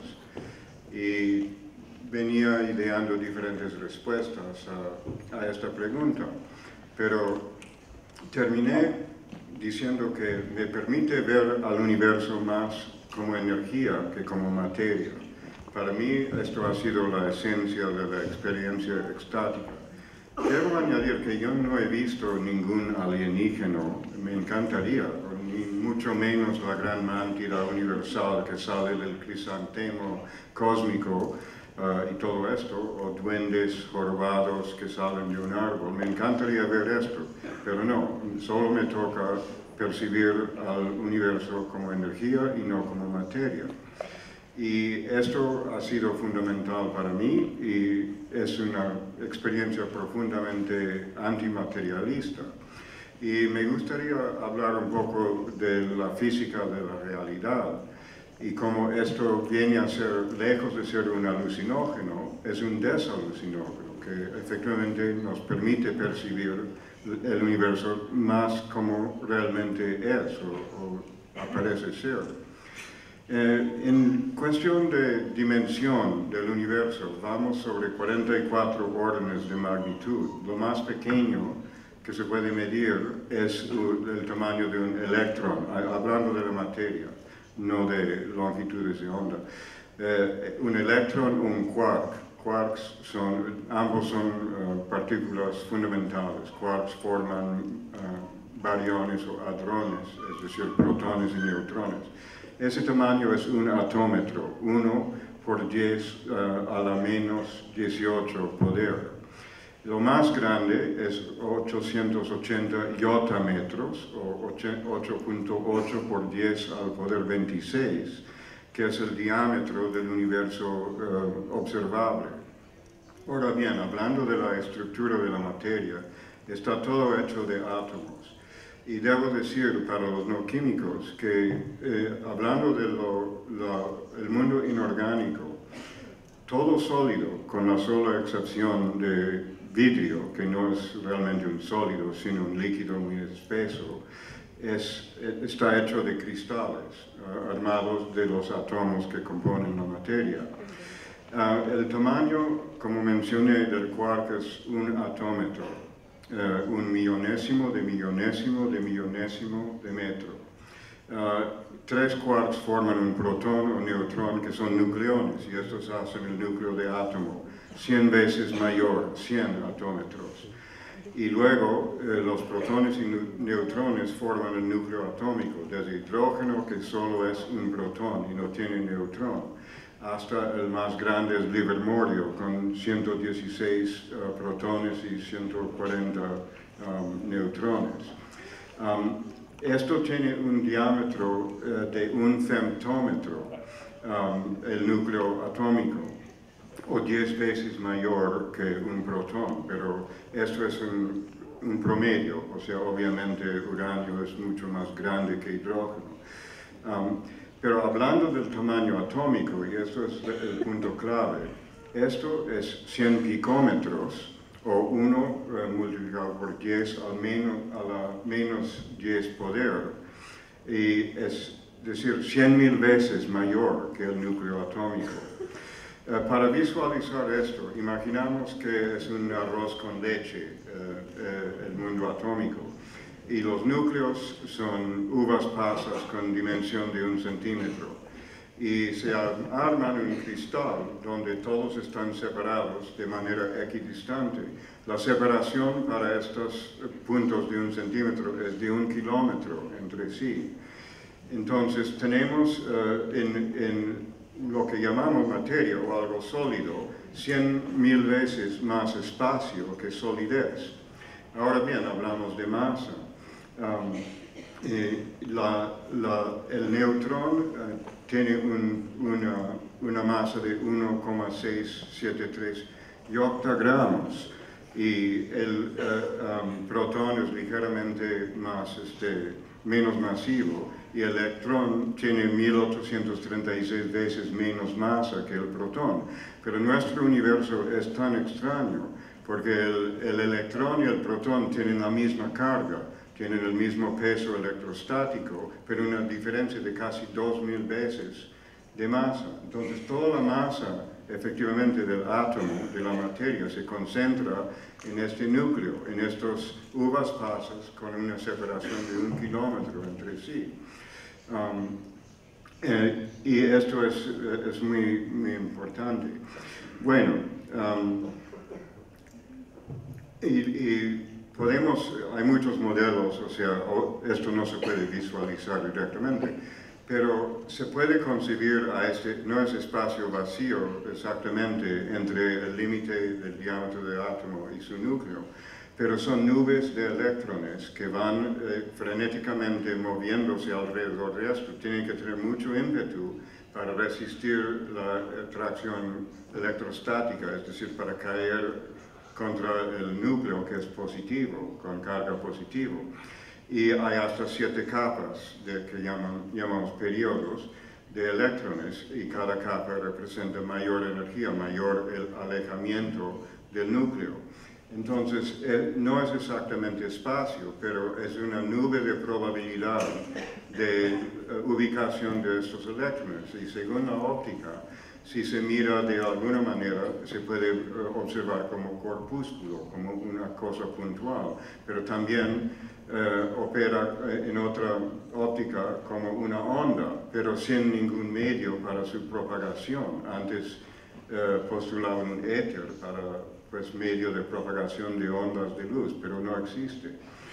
y venía ideando diferentes respuestas a, a esta pregunta, pero terminé diciendo que me permite ver al universo más como energía que como materia. Para mí esto ha sido la esencia de la experiencia extática. Debo añadir que yo no he visto ningún alienígena, me encantaría, ni mucho menos la gran mántida universal que sale del crisantemo cósmico uh, y todo esto, o duendes jorobados que salen de un árbol. Me encantaría ver esto, pero no, solo me toca percibir al universo como energía y no como materia. Y esto ha sido fundamental para mí y es una experiencia profundamente antimaterialista. Y me gustaría hablar un poco de la física de la realidad y cómo esto viene a ser, lejos de ser un alucinógeno, es un desalucinógeno que efectivamente nos permite percibir el universo más como realmente es o, o aparece ser. Eh, en cuestión de dimensión del universo, vamos sobre cuarenta y cuatro órdenes de magnitud. Lo más pequeño que se puede medir es el tamaño de un electrón, hablando de la materia, no de longitudes de onda. Eh, un electrón o un quark. Quarks son, ambos son uh, partículas fundamentales. Quarks forman uh, bariones o hadrones, es decir, protones y neutrones. Ese tamaño es un atómetro, uno por diez uh, a la menos dieciocho poder. Lo más grande es ochocientos ochenta iotametros, o ocho punto ocho por diez al poder veintiséis, que es el diámetro del universo uh, observable. Ahora bien, hablando de la estructura de la materia, está todo hecho de átomos. Y debo decir para los no químicos que, eh, hablando del mundo inorgánico, todo sólido, con la sola excepción de vidrio, que no es realmente un sólido, sino un líquido muy espeso, es, está hecho de cristales, uh, armados de los átomos que componen la materia. Uh, el tamaño, como mencioné, del quark es un atómetro, uh, un millonésimo de millonésimo de millonésimo de metro. Uh, tres quarks forman un protón o neutrón que son nucleones, y estos hacen el núcleo de átomo cien veces mayor, cien atómetros. Y luego eh, los protones y neutrones forman el núcleo atómico, desde hidrógeno, que solo es un protón y no tiene neutrón, hasta el más grande es Livermorio, con ciento dieciséis uh, protones y ciento cuarenta um, neutrones. Um, esto tiene un diámetro uh, de un femtómetro, um, el núcleo atómico, o diez veces mayor que un protón, pero esto es un, un promedio, o sea, obviamente uranio es mucho más grande que hidrógeno. Um, pero hablando del tamaño atómico, y esto es el punto clave, esto es cien picómetros, o uno eh, multiplicado por diez al menos, a la menos diez poder, y es decir, cien mil veces mayor que el núcleo atómico. Uh, para visualizar esto, imaginamos que es un arroz con leche, uh, uh, el mundo atómico, y los núcleos son uvas pasas con dimensión de un centímetro, y se arman un cristal donde todos están separados de manera equidistante. La separación para estos puntos de un centímetro es de un kilómetro entre sí. Entonces tenemos uh, en, en lo que llamamos materia o algo sólido, cien mil veces más espacio que solidez. Ahora bien, hablamos de masa. Um, eh, la, la, el neutrón uh, tiene un, una, una masa de uno coma seiscientos setenta y tres octagramos y el uh, um, protón es ligeramente más, este, menos masivo, y el electrón tiene mil ochocientos treinta y seis veces menos masa que el protón. Pero nuestro universo es tan extraño porque el, el electrón y el protón tienen la misma carga, tienen el mismo peso electrostático, pero una diferencia de casi dos mil veces de masa. Entonces toda la masa efectivamente del átomo, de la materia, se concentra en este núcleo, en estas uvas pasas con una separación de un kilómetro entre sí. Um, eh, y esto es, es muy, muy importante. Bueno, um, y, y podemos, hay muchos modelos, o sea, o, esto no se puede visualizar directamente, pero se puede concebir a este, no es espacio vacío exactamente entre el límite del diámetro del átomo y su núcleo, pero son nubes de electrones que van eh, frenéticamente moviéndose alrededor de esto. Tienen que tener mucho ímpetu para resistir la atracción electrostática, es decir, para caer contra el núcleo que es positivo, con carga positivo. Y hay hasta siete capas de, que llaman, llamamos periodos de electrones, y cada capa representa mayor energía, mayor el alejamiento del núcleo. Entonces, eh, no es exactamente espacio, pero es una nube de probabilidad de uh, ubicación de estos electrones. Y según la óptica, si se mira de alguna manera, se puede uh, observar como corpúsculo, como una cosa puntual, pero también uh, opera uh, en otra óptica como una onda, pero sin ningún medio para su propagación. Antes uh, postulaban un éter para pues, medio de propagación de ondas de luz, pero no existe.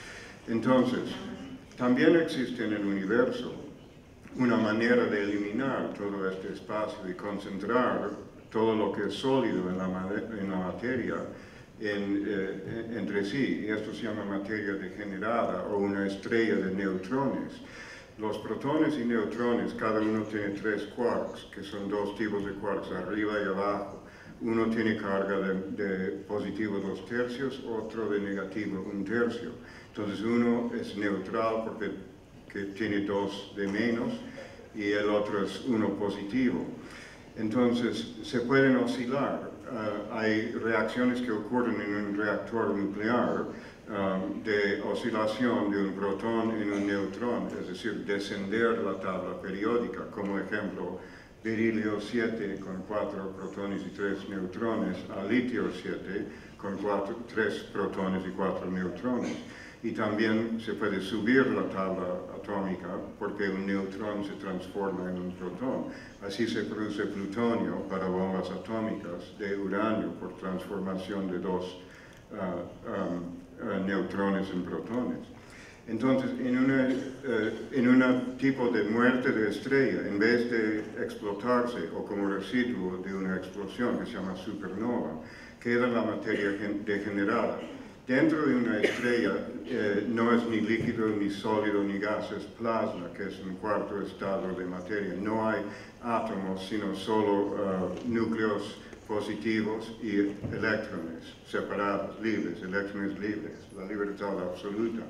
Entonces, también existe en el universo una manera de eliminar todo este espacio y concentrar todo lo que es sólido en la, en la materia en, eh, entre sí. Y esto se llama materia degenerada o una estrella de neutrones. Los protones y neutrones, cada uno tiene tres quarks, que son dos tipos de quarks, arriba y abajo. Uno tiene carga de, de positivo dos tercios, otro de negativo un tercio. Entonces uno es neutral porque que tiene dos de menos y el otro es uno positivo. Entonces se pueden oscilar. Uh, hay reacciones que ocurren en un reactor nuclear um, de oscilación de un protón en un neutrón, es decir, descender la tabla periódica, como ejemplo, berilio siete con cuatro protones y tres neutrones a litio siete con cuatro, tres protones y cuatro neutrones. Y también se puede subir la tabla atómica porque un neutrón se transforma en un protón. Así se produce plutonio para bombas atómicas de uranio por transformación de dos uh, um, uh, neutrones en protones. Entonces, en un uh, en un tipo de muerte de estrella, en vez de explotarse o como residuo de una explosión que se llama supernova, queda la materia degenerada. Dentro de una estrella eh, no es ni líquido, ni sólido, ni gas, es plasma, que es un cuarto estado de materia. No hay átomos, sino solo uh, núcleos positivos y electrones separados, libres, electrones libres, la libertad absoluta.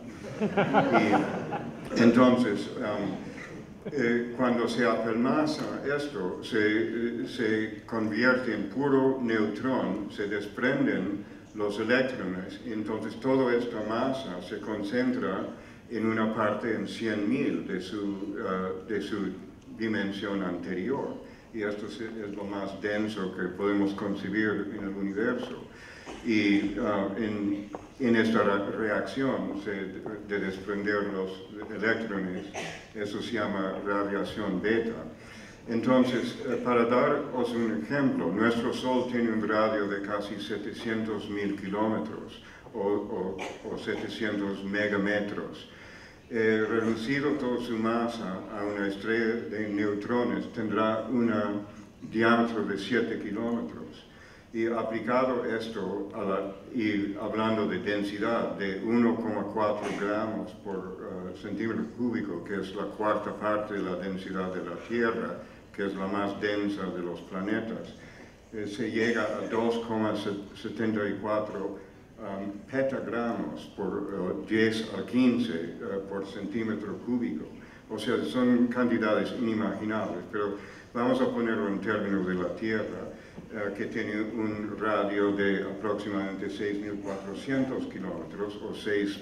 Y entonces, um, eh, cuando se apelmaza esto, se, eh, se convierte en puro neutrón, se desprenden los electrones, y entonces toda esta masa se concentra en una parte en cien mil de su, uh, de su dimensión anterior. Y esto es, es lo más denso que podemos concebir en el universo. Y uh, en, en esta reacción se, de desprender los electrones, eso se llama radiación beta. Entonces, eh, para daros un ejemplo, nuestro Sol tiene un radio de casi setecientos mil kilómetros o, o, o setecientos megametros. Eh, reducido toda su masa a una estrella de neutrones, tendrá un diámetro de siete kilómetros. Y aplicado esto, a la, y hablando de densidad de uno coma cuatro gramos por uh, centímetro cúbico, que es la cuarta parte de la densidad de la Tierra, que es la más densa de los planetas, eh, se llega a dos coma setenta y cuatro um, petagramos por uh, diez a quince uh, por centímetro cúbico. O sea, son cantidades inimaginables, pero vamos a ponerlo en términos de la Tierra, uh, que tiene un radio de aproximadamente seis mil cuatrocientos kilómetros o seis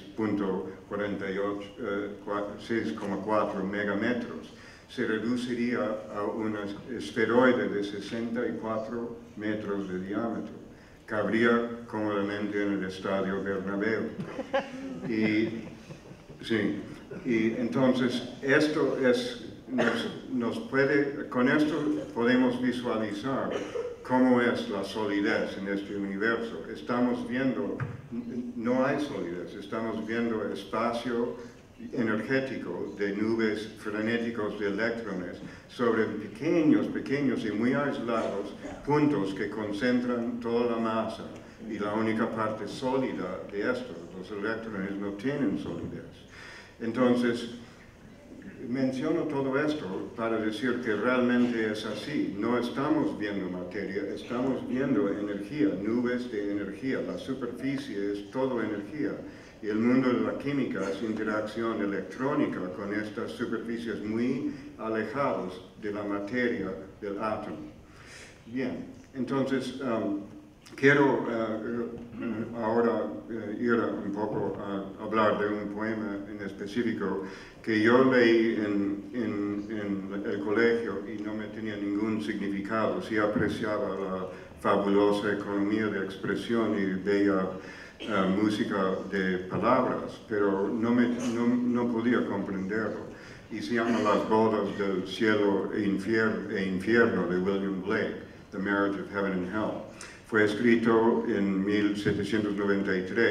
coma cuatro megametros. Se reduciría a un esferoide de sesenta y cuatro metros de diámetro. Cabría cómodamente en el estadio Bernabéu. Y, sí, y entonces esto es, nos, nos puede, con esto podemos visualizar cómo es la solidez en este universo. Estamos viendo, no hay solidez, estamos viendo espacio energético de nubes frenéticos de electrones sobre pequeños, pequeños y muy aislados puntos que concentran toda la masa, y la única parte sólida de estos, los electrones, no tienen solidez. Entonces, menciono todo esto para decir que realmente es así. No estamos viendo materia, estamos viendo energía, nubes de energía. La superficie es todo energía. Y el mundo de la química es interacción electrónica con estas superficies muy alejadas de la materia del átomo. Bien, entonces um, quiero uh, ahora uh, ir un poco a hablar de un poema en específico que yo leí en, en, en el colegio y no me tenía ningún significado. Sí apreciaba la fabulosa economía de expresión y bella Uh, música de palabras, pero no, me, no, no podía comprenderlo. Y se llama Las bodas del cielo e infierno, e infierno de William Blake, The Marriage of Heaven and Hell. Fue escrito en mil setecientos noventa y tres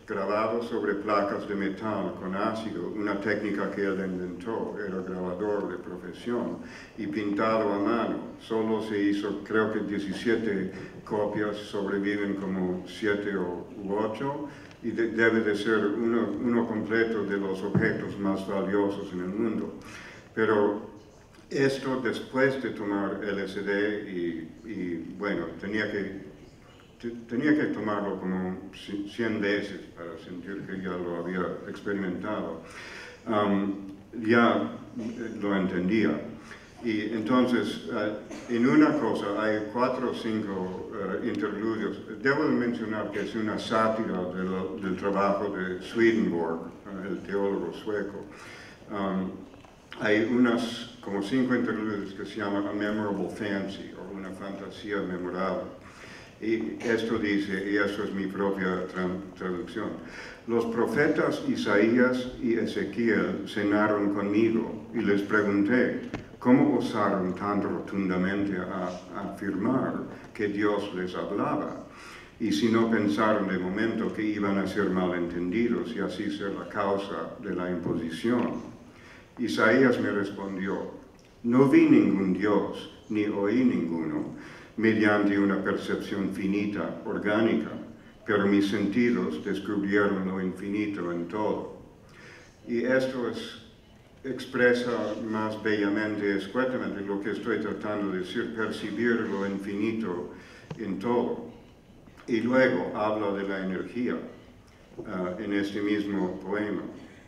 grabado sobre placas de metal con ácido, una técnica que él inventó, era grabador de profesión, y pintado a mano. Solo se hizo, creo que diecisiete copias, sobreviven como siete u ocho, y de, debe de ser uno, uno completo de los objetos más valiosos en el mundo. Pero esto después de tomar L S D, y, y bueno, tenía que Tenía que tomarlo como cien veces para sentir que ya lo había experimentado. Um, ya lo entendía. Y entonces, uh, en una cosa, hay cuatro o cinco uh, interludios. Debo mencionar que es una sátira de lo, del trabajo de Swedenborg, uh, el teólogo sueco. Um, hay unas como cinco interludios que se llaman A Memorable Fancy, o una fantasía memorable. Y esto dice, y eso es mi propia tra traducción, los profetas Isaías y Ezequiel cenaron conmigo y les pregunté, ¿cómo osaron tan rotundamente a, a afirmar que Dios les hablaba? Y si no pensaron de momento que iban a ser malentendidos y así ser la causa de la imposición. Isaías me respondió, no vi ningún Dios, ni oí ninguno, mediante una percepción finita, orgánica, pero mis sentidos descubrieron lo infinito en todo. Y esto es, expresa más bellamente, escuetamente, lo que estoy tratando de decir, percibir lo infinito en todo. Y luego habla de la energía uh, en este mismo poema.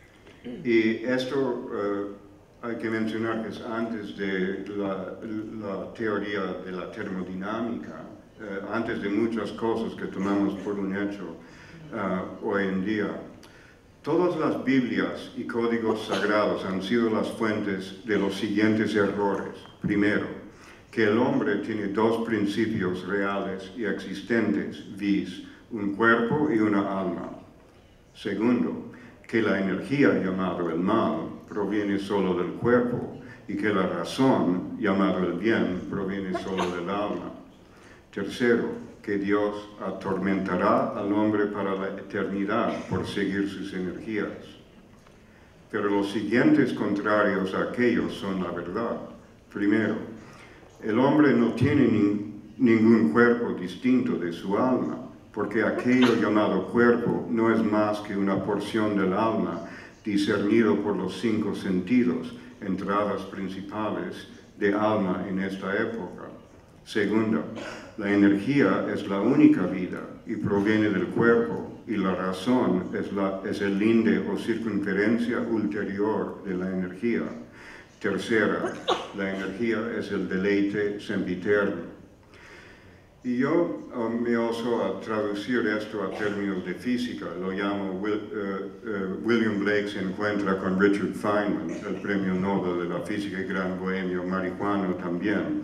Y esto uh, hay que mencionar que es antes de la, la teoría de la termodinámica, eh, antes de muchas cosas que tomamos por un hecho uh, hoy en día. Todas las Biblias y códigos sagrados han sido las fuentes de los siguientes errores. Primero, que el hombre tiene dos principios reales y existentes, vis, un cuerpo y una alma. Segundo, que la energía llamada el mal proviene solo del cuerpo y que la razón, llamado el bien, proviene solo del alma. Tercero, que Dios atormentará al hombre para la eternidad por seguir sus energías. Pero los siguientes contrarios a aquellos son la verdad. Primero, el hombre no tiene ni, ningún cuerpo distinto de su alma, porque aquello llamado cuerpo no es más que una porción del alma discernido por los cinco sentidos, entradas principales de alma en esta época. Segunda, la energía es la única vida y proviene del cuerpo, y la razón es, la, es el linde o circunferencia ulterior de la energía. Tercera, la energía es el deleite sempiterno. Y yo um, me oso a traducir esto a términos de física, lo llamo, Will, uh, uh, William Blake se encuentra con Richard Feynman, el premio Nobel de la física y gran bohemio marihuano también.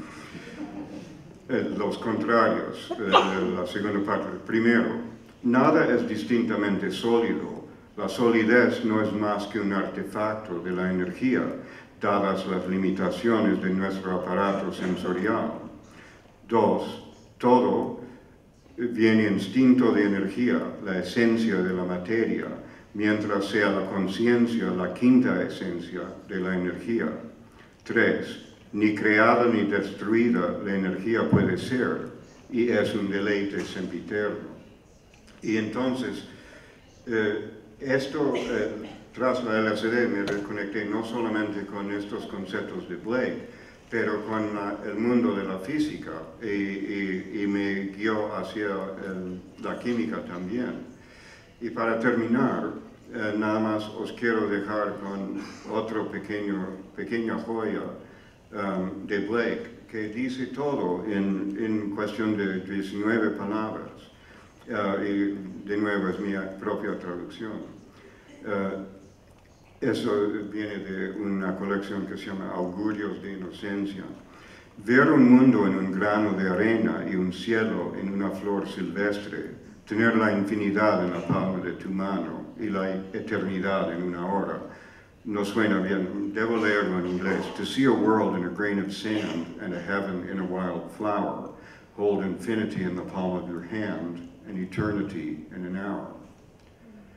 Eh, los contrarios, eh, la segunda parte. Primero, nada es distintamente sólido. La solidez no es más que un artefacto de la energía, dadas las limitaciones de nuestro aparato sensorial. Dos, todo viene instinto de energía, la esencia de la materia, mientras sea la conciencia la quinta esencia de la energía. Tres, ni creada ni destruida la energía puede ser, y es un deleite sempiterno. Y entonces, eh, esto, eh, tras la L S D me reconecté no solamente con estos conceptos de Blake, pero con la, el mundo de la física, y, y, y me guió hacia el, la química también. Y para terminar, eh, nada más os quiero dejar con otro pequeño, pequeña joya um, de Blake, que dice todo en, en cuestión de diecinueve palabras, uh, y de nuevo es mi propia traducción. Uh, Eso viene de una colección que se llama Augurios de Inocencia. Ver un mundo en un grano de arena y un cielo en una flor silvestre, tener la infinidad en la palma de tu mano y la eternidad en una hora, no suena bien. Debo leerlo en inglés. To see a world in a grain of sand and a heaven in a wild flower, hold infinity in the palm of your hand and eternity in an hour.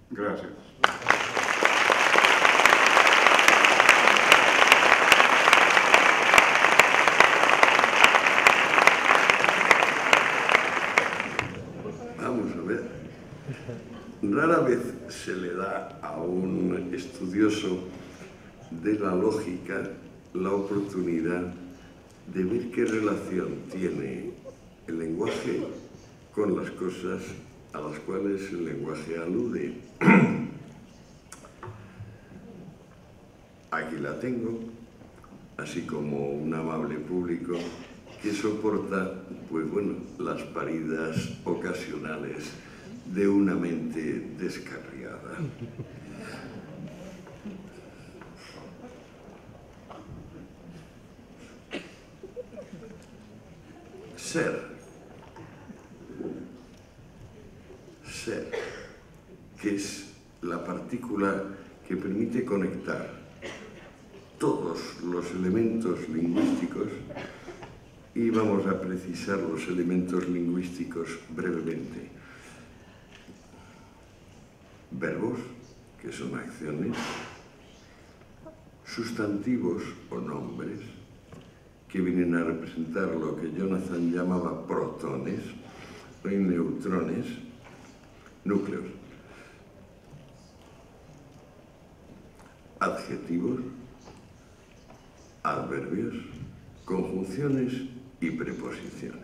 Gracias. Vamos a ver. Rara vez se le da a un estudioso de la lógica la oportunidad de ver qué relación tiene el lenguaje con las cosas a las cuales el lenguaje alude. Aquí la tengo, así como un amable público que soporta, pues bueno, las paridas ocasionales de una mente descarriada. Ser. Ser, que es la partícula que permite conectar todos los elementos lingüísticos, y vamos a precisar los elementos lingüísticos brevemente. Verbos, que son acciones, sustantivos o nombres, que vienen a representar lo que Jonathan llamaba protones o neutrones, núcleos, adjetivos, adverbios, conjunciones y preposiciones.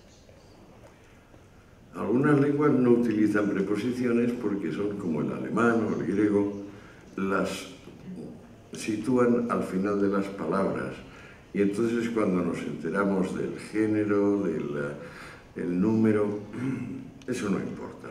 Algunas lenguas no utilizan preposiciones porque son como el alemán o el griego, las sitúan al final de las palabras, y entonces cuando nos enteramos del género, del el número, eso no importa.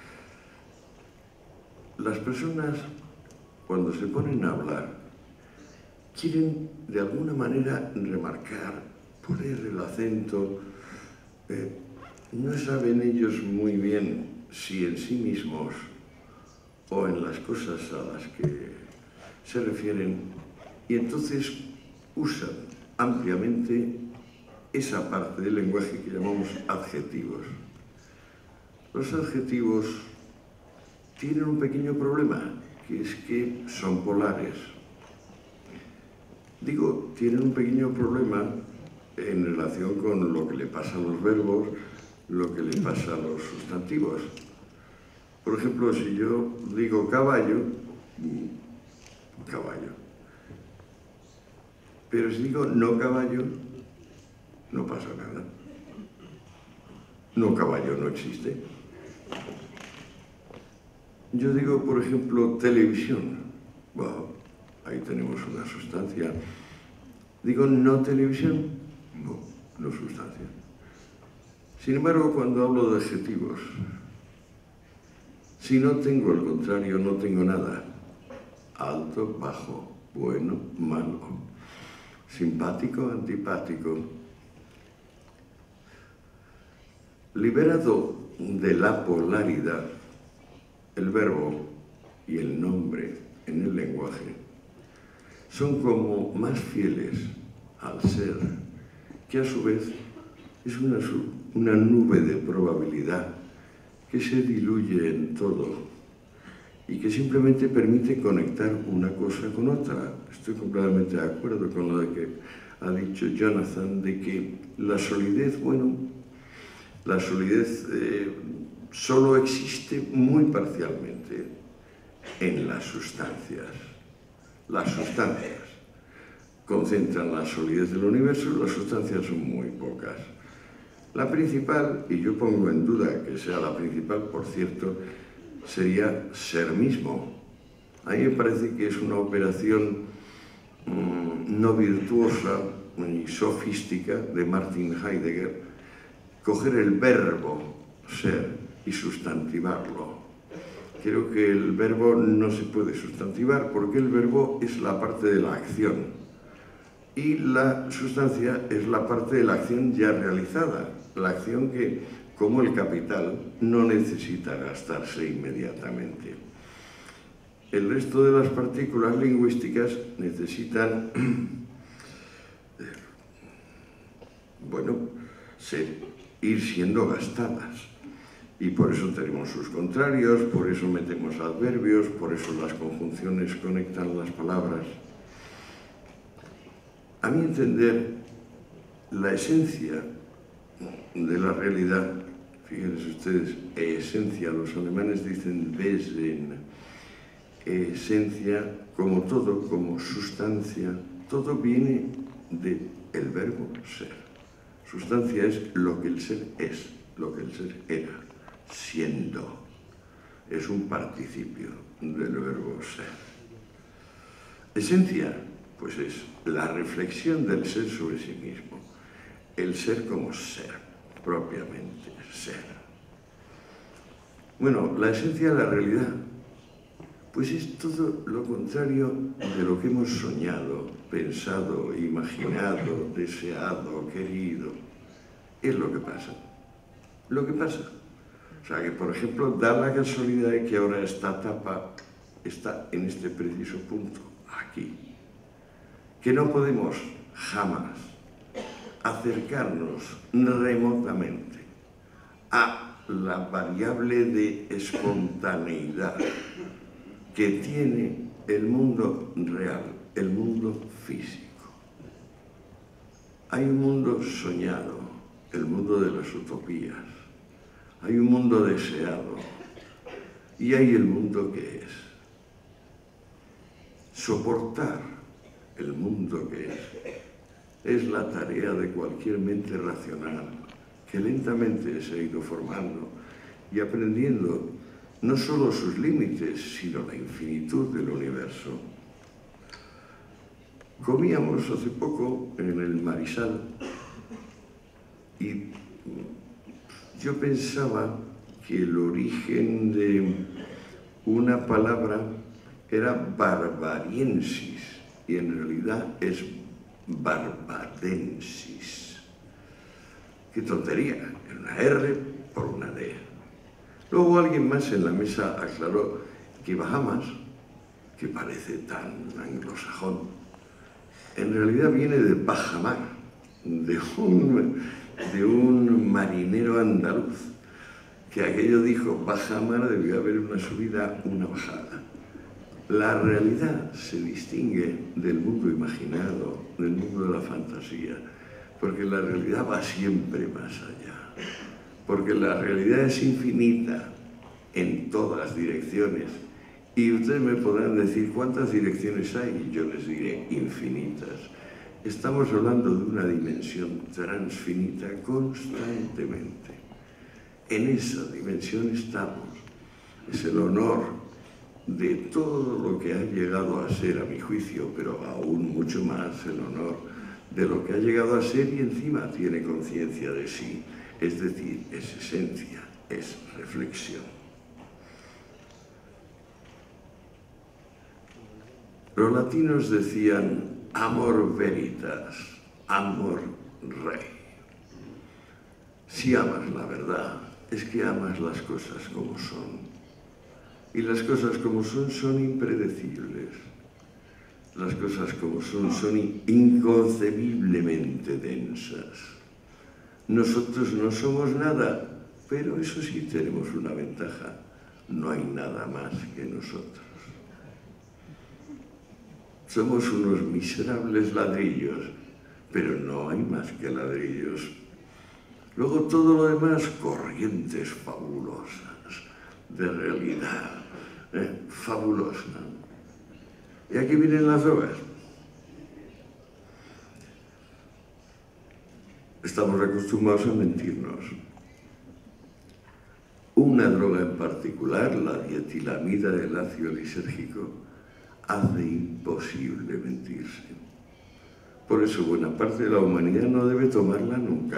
Las personas, cuando se ponen a hablar, quieren de alguna manera remarcar, poner el acento. Eh, no saben ellos muy bien si en sí mismos o en las cosas a las que se refieren, y entonces usan ampliamente esa parte del lenguaje que llamamos adjetivos. Los adjetivos tienen un pequeño problema, que es que son polares. Digo, tienen un pequeño problema en relación con lo que le pasa a los verbos, lo que le pasa a los sustantivos. Por ejemplo, si yo digo caballo, caballo. Pero si digo no caballo, no pasa nada. No caballo no existe. Yo digo, por ejemplo, televisión. Bueno, ahí tenemos una sustancia. Digo no televisión, no, no sustancia. Sin embargo, cuando hablo de adjetivos, si no tengo el contrario, no tengo nada. Alto, bajo, bueno, malo, simpático, antipático. Liberado de la polaridad, el verbo y el nombre en el lenguaje son como más fieles al ser, que a su vez es una, una nube de probabilidad que se diluye en todo y que simplemente permite conectar una cosa con otra. Estoy completamente de acuerdo con lo que ha dicho Jonathan, de que la solidez, bueno, la solidez eh, solo existe muy parcialmente en las sustancias. Las sustancias concentran la solidez del universo, las sustancias son muy pocas. La principal, y yo pongo en duda que sea la principal, por cierto, sería ser mismo. A mí me parece que es una operación mmm, no virtuosa y sofística de Martin Heidegger, coger el verbo ser y sustantivarlo. Creo que el verbo no se puede sustantivar porque el verbo es la parte de la acción y la sustancia es la parte de la acción ya realizada, la acción que, como el capital, no necesita gastarse inmediatamente. El resto de las partículas lingüísticas necesitan, bueno, ser, ir siendo gastadas. Y por eso tenemos sus contrarios, por eso metemos adverbios, por eso las conjunciones conectan las palabras. A mi entender, la esencia de la realidad, fíjense ustedes, esencia, los alemanes dicen Wesen, esencia, como todo, como sustancia, todo viene del verbo ser. Sustancia es lo que el ser es, lo que el ser era, siendo. Es un participio del verbo ser. Esencia, pues es la reflexión del ser sobre sí mismo. El ser como ser, propiamente ser. Bueno, la esencia de la realidad, pues es todo lo contrario de lo que hemos soñado, pensado, imaginado, deseado, querido. Es lo que pasa. Lo que pasa. O sea que, por ejemplo, da la casualidad de que ahora esta tapa está en este preciso punto, aquí. Que no podemos jamás acercarnos remotamente a la variable de espontaneidad que tiene el mundo real, el mundo físico. Hay un mundo soñado, el mundo de las utopías. Hay un mundo deseado y hay el mundo que es. Soportar el mundo que es es la tarea de cualquier mente racional que lentamente se ha ido formando y aprendiendo no solo sus límites, sino la infinitud del universo. Comíamos hace poco en el Marisal y yo pensaba que el origen de una palabra era barbariensis y en realidad es barbadensis. ¡Qué tontería! Una R por una D. Luego alguien más en la mesa aclaró que Bahamas, que parece tan anglosajón, en realidad viene de bajamar, de un, de un marinero andaluz, que aquello dijo, bajamar, debió haber una subida, una bajada. La realidad se distingue del mundo imaginado, del mundo de la fantasía, porque la realidad va siempre más allá, porque la realidad es infinita en todas direcciones. Y ustedes me podrán decir cuántas direcciones hay, y yo les diré infinitas. Estamos hablando de una dimensión transfinita constantemente. En esa dimensión estamos. Es el honor de todo lo que ha llegado a ser, a mi juicio, pero aún mucho más el honor de lo que ha llegado a ser y encima tiene conciencia de sí. Es decir, es esencia, es reflexión. Los latinos decían amor veritas, amor rei. Si amas la verdad, es que amas las cosas como son. Y las cosas como son son impredecibles. Las cosas como son son inconcebiblemente densas. Nosotros no somos nada, pero eso sí tenemos una ventaja. No hay nada más que nosotros. Somos unos miserables ladrillos, pero no hay más que ladrillos. Luego todo lo demás, corrientes fabulosas de realidad, ¿eh? Fabulosa. Y aquí vienen las drogas. Estamos acostumbrados a mentirnos. Una droga en particular, la dietilamida del ácido lisérgico, hace imposible mentirse. Por eso buena parte de la humanidad no debe tomarla nunca.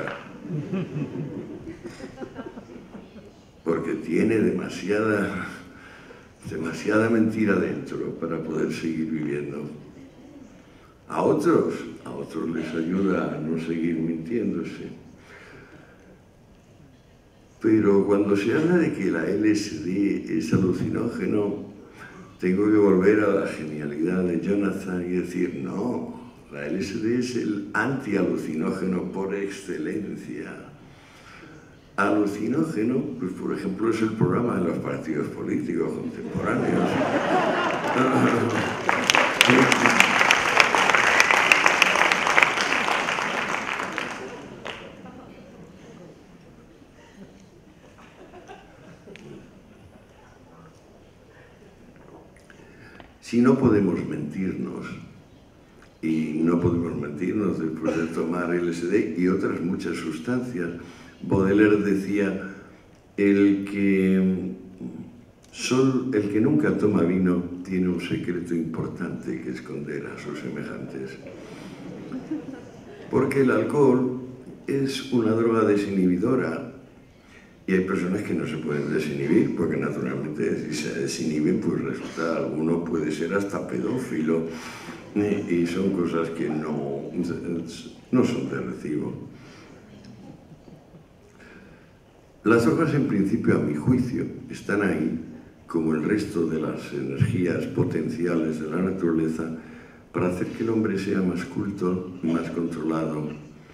Porque tiene demasiada, demasiada mentira dentro para poder seguir viviendo. A otros, a otros les ayuda a no seguir mintiéndose. Pero cuando se habla de que la L S D es alucinógeno, tengo que volver a la genialidad de Jonathan y decir, no, la L S D es el antialucinógeno por excelencia. Alucinógeno, pues por ejemplo, es el programa de los partidos políticos contemporáneos. Si no podemos mentirnos, y no podemos mentirnos después de tomar L S D y otras muchas sustancias, Baudelaire decía, el que, sol, el que nunca toma vino tiene un secreto importante que esconder a sus semejantes. Porque el alcohol es una droga desinhibidora y hay personas que no se pueden desinhibir, porque naturalmente si se desinhiben, pues resulta, alguno puede ser hasta pedófilo, y son cosas que no, no son de recibo. Las drogas, en principio, a mi juicio, están ahí, como el resto de las energías potenciales de la naturaleza, para hacer que el hombre sea más culto, más controlado,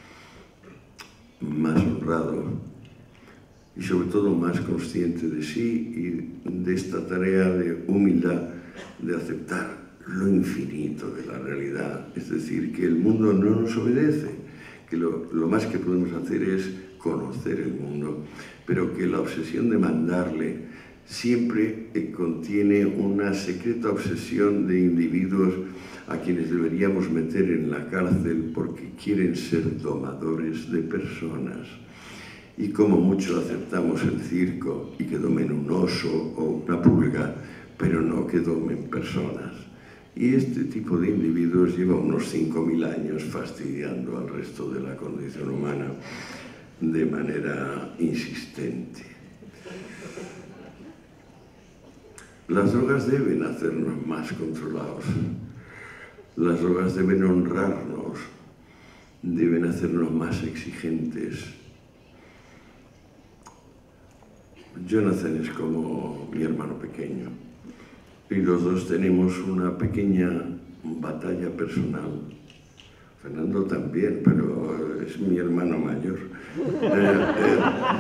más honrado, y sobre todo más consciente de sí y de esta tarea de humildad, de aceptar lo infinito de la realidad. Es decir, que el mundo no nos obedece, que lo, lo más que podemos hacer es conocer el mundo, pero que la obsesión de mandarle siempre eh, contiene una secreta obsesión de individuos a quienes deberíamos meter en la cárcel porque quieren ser domadores de personas. Y como mucho aceptamos el circo y que domen un oso o una pulga, pero no que domen personas. Y este tipo de individuos lleva unos cinco mil años fastidiando al resto de la condición humana de manera insistente. Las drogas deben hacernos más controlados. Las drogas deben honrarnos, deben hacernos más exigentes. Jonathan es como mi hermano pequeño y los dos tenemos una pequeña batalla personal. Fernando también, pero es mi hermano mayor. Eh, eh,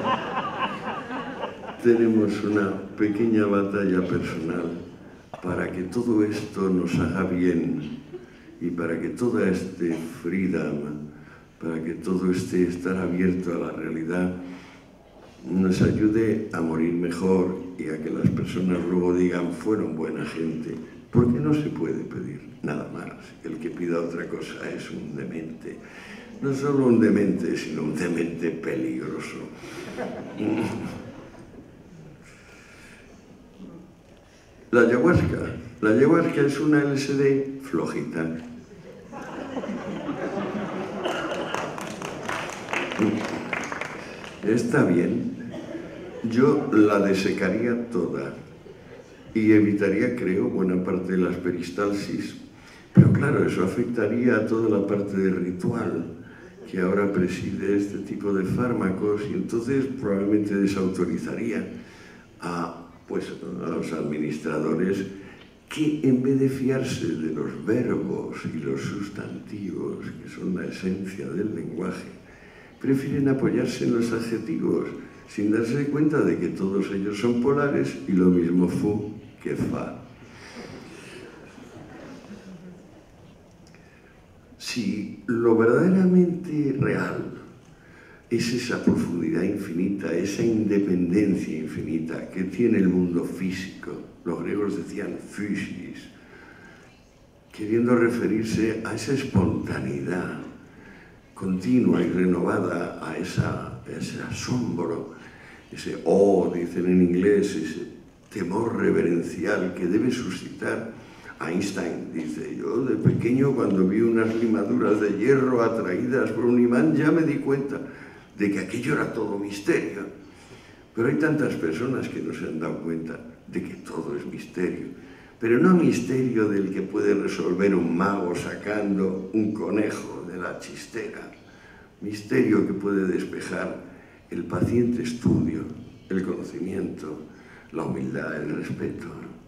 tenemos una pequeña batalla personal para que todo esto nos haga bien y para que toda este freedom, para que todo este estar abierto a la realidad nos ayude a morir mejor y a que las personas luego digan fueron buena gente, porque no se puede pedir nada más. El que pida otra cosa es un demente. No solo un demente, sino un demente peligroso. La ayahuasca. La ayahuasca es una L S D flojita. Está bien. Yo la desecaría toda y evitaría, creo, buena parte de las peristalsis. Pero claro, eso afectaría a toda la parte del ritual que ahora preside este tipo de fármacos y entonces probablemente desautorizaría a, pues, a los administradores que en vez de fiarse de los verbos y los sustantivos, que son la esencia del lenguaje, prefieren apoyarse en los adjetivos, sin darse cuenta de que todos ellos son polares y lo mismo fu que fa. Si lo verdaderamente real es esa profundidad infinita, esa independencia infinita que tiene el mundo físico, los griegos decían physis, queriendo referirse a esa espontaneidad continua y renovada, a, esa, a ese asombro, ese oh, dicen en inglés, ese temor reverencial que debe suscitar. Einstein dice, yo de pequeño cuando vi unas limaduras de hierro atraídas por un imán ya me di cuenta de que aquello era todo misterio. Pero hay tantas personas que no se han dado cuenta de que todo es misterio. Pero no misterio del que puede resolver un mago sacando un conejo de la chistera. Misterio que puede despejar el paciente estudio, el conocimiento, la humildad, el respeto.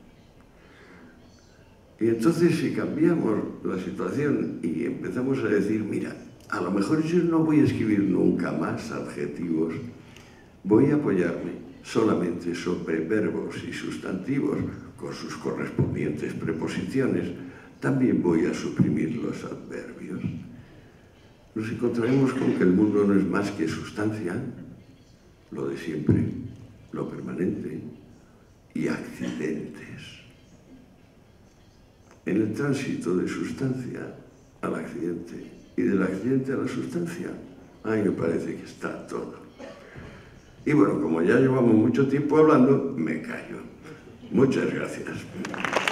Y entonces si cambiamos la situación y empezamos a decir, mira, a lo mejor yo no voy a escribir nunca más adjetivos, voy a apoyarme solamente sobre verbos y sustantivos con sus correspondientes preposiciones. También voy a suprimir los adverbios. Nos encontraremos con que el mundo no es más que sustancia, lo de siempre, lo permanente, y accidentes. En el tránsito de sustancia al accidente y del accidente a la sustancia, a mí me parece que está todo. Y bueno, como ya llevamos mucho tiempo hablando, me callo. Muchas gracias.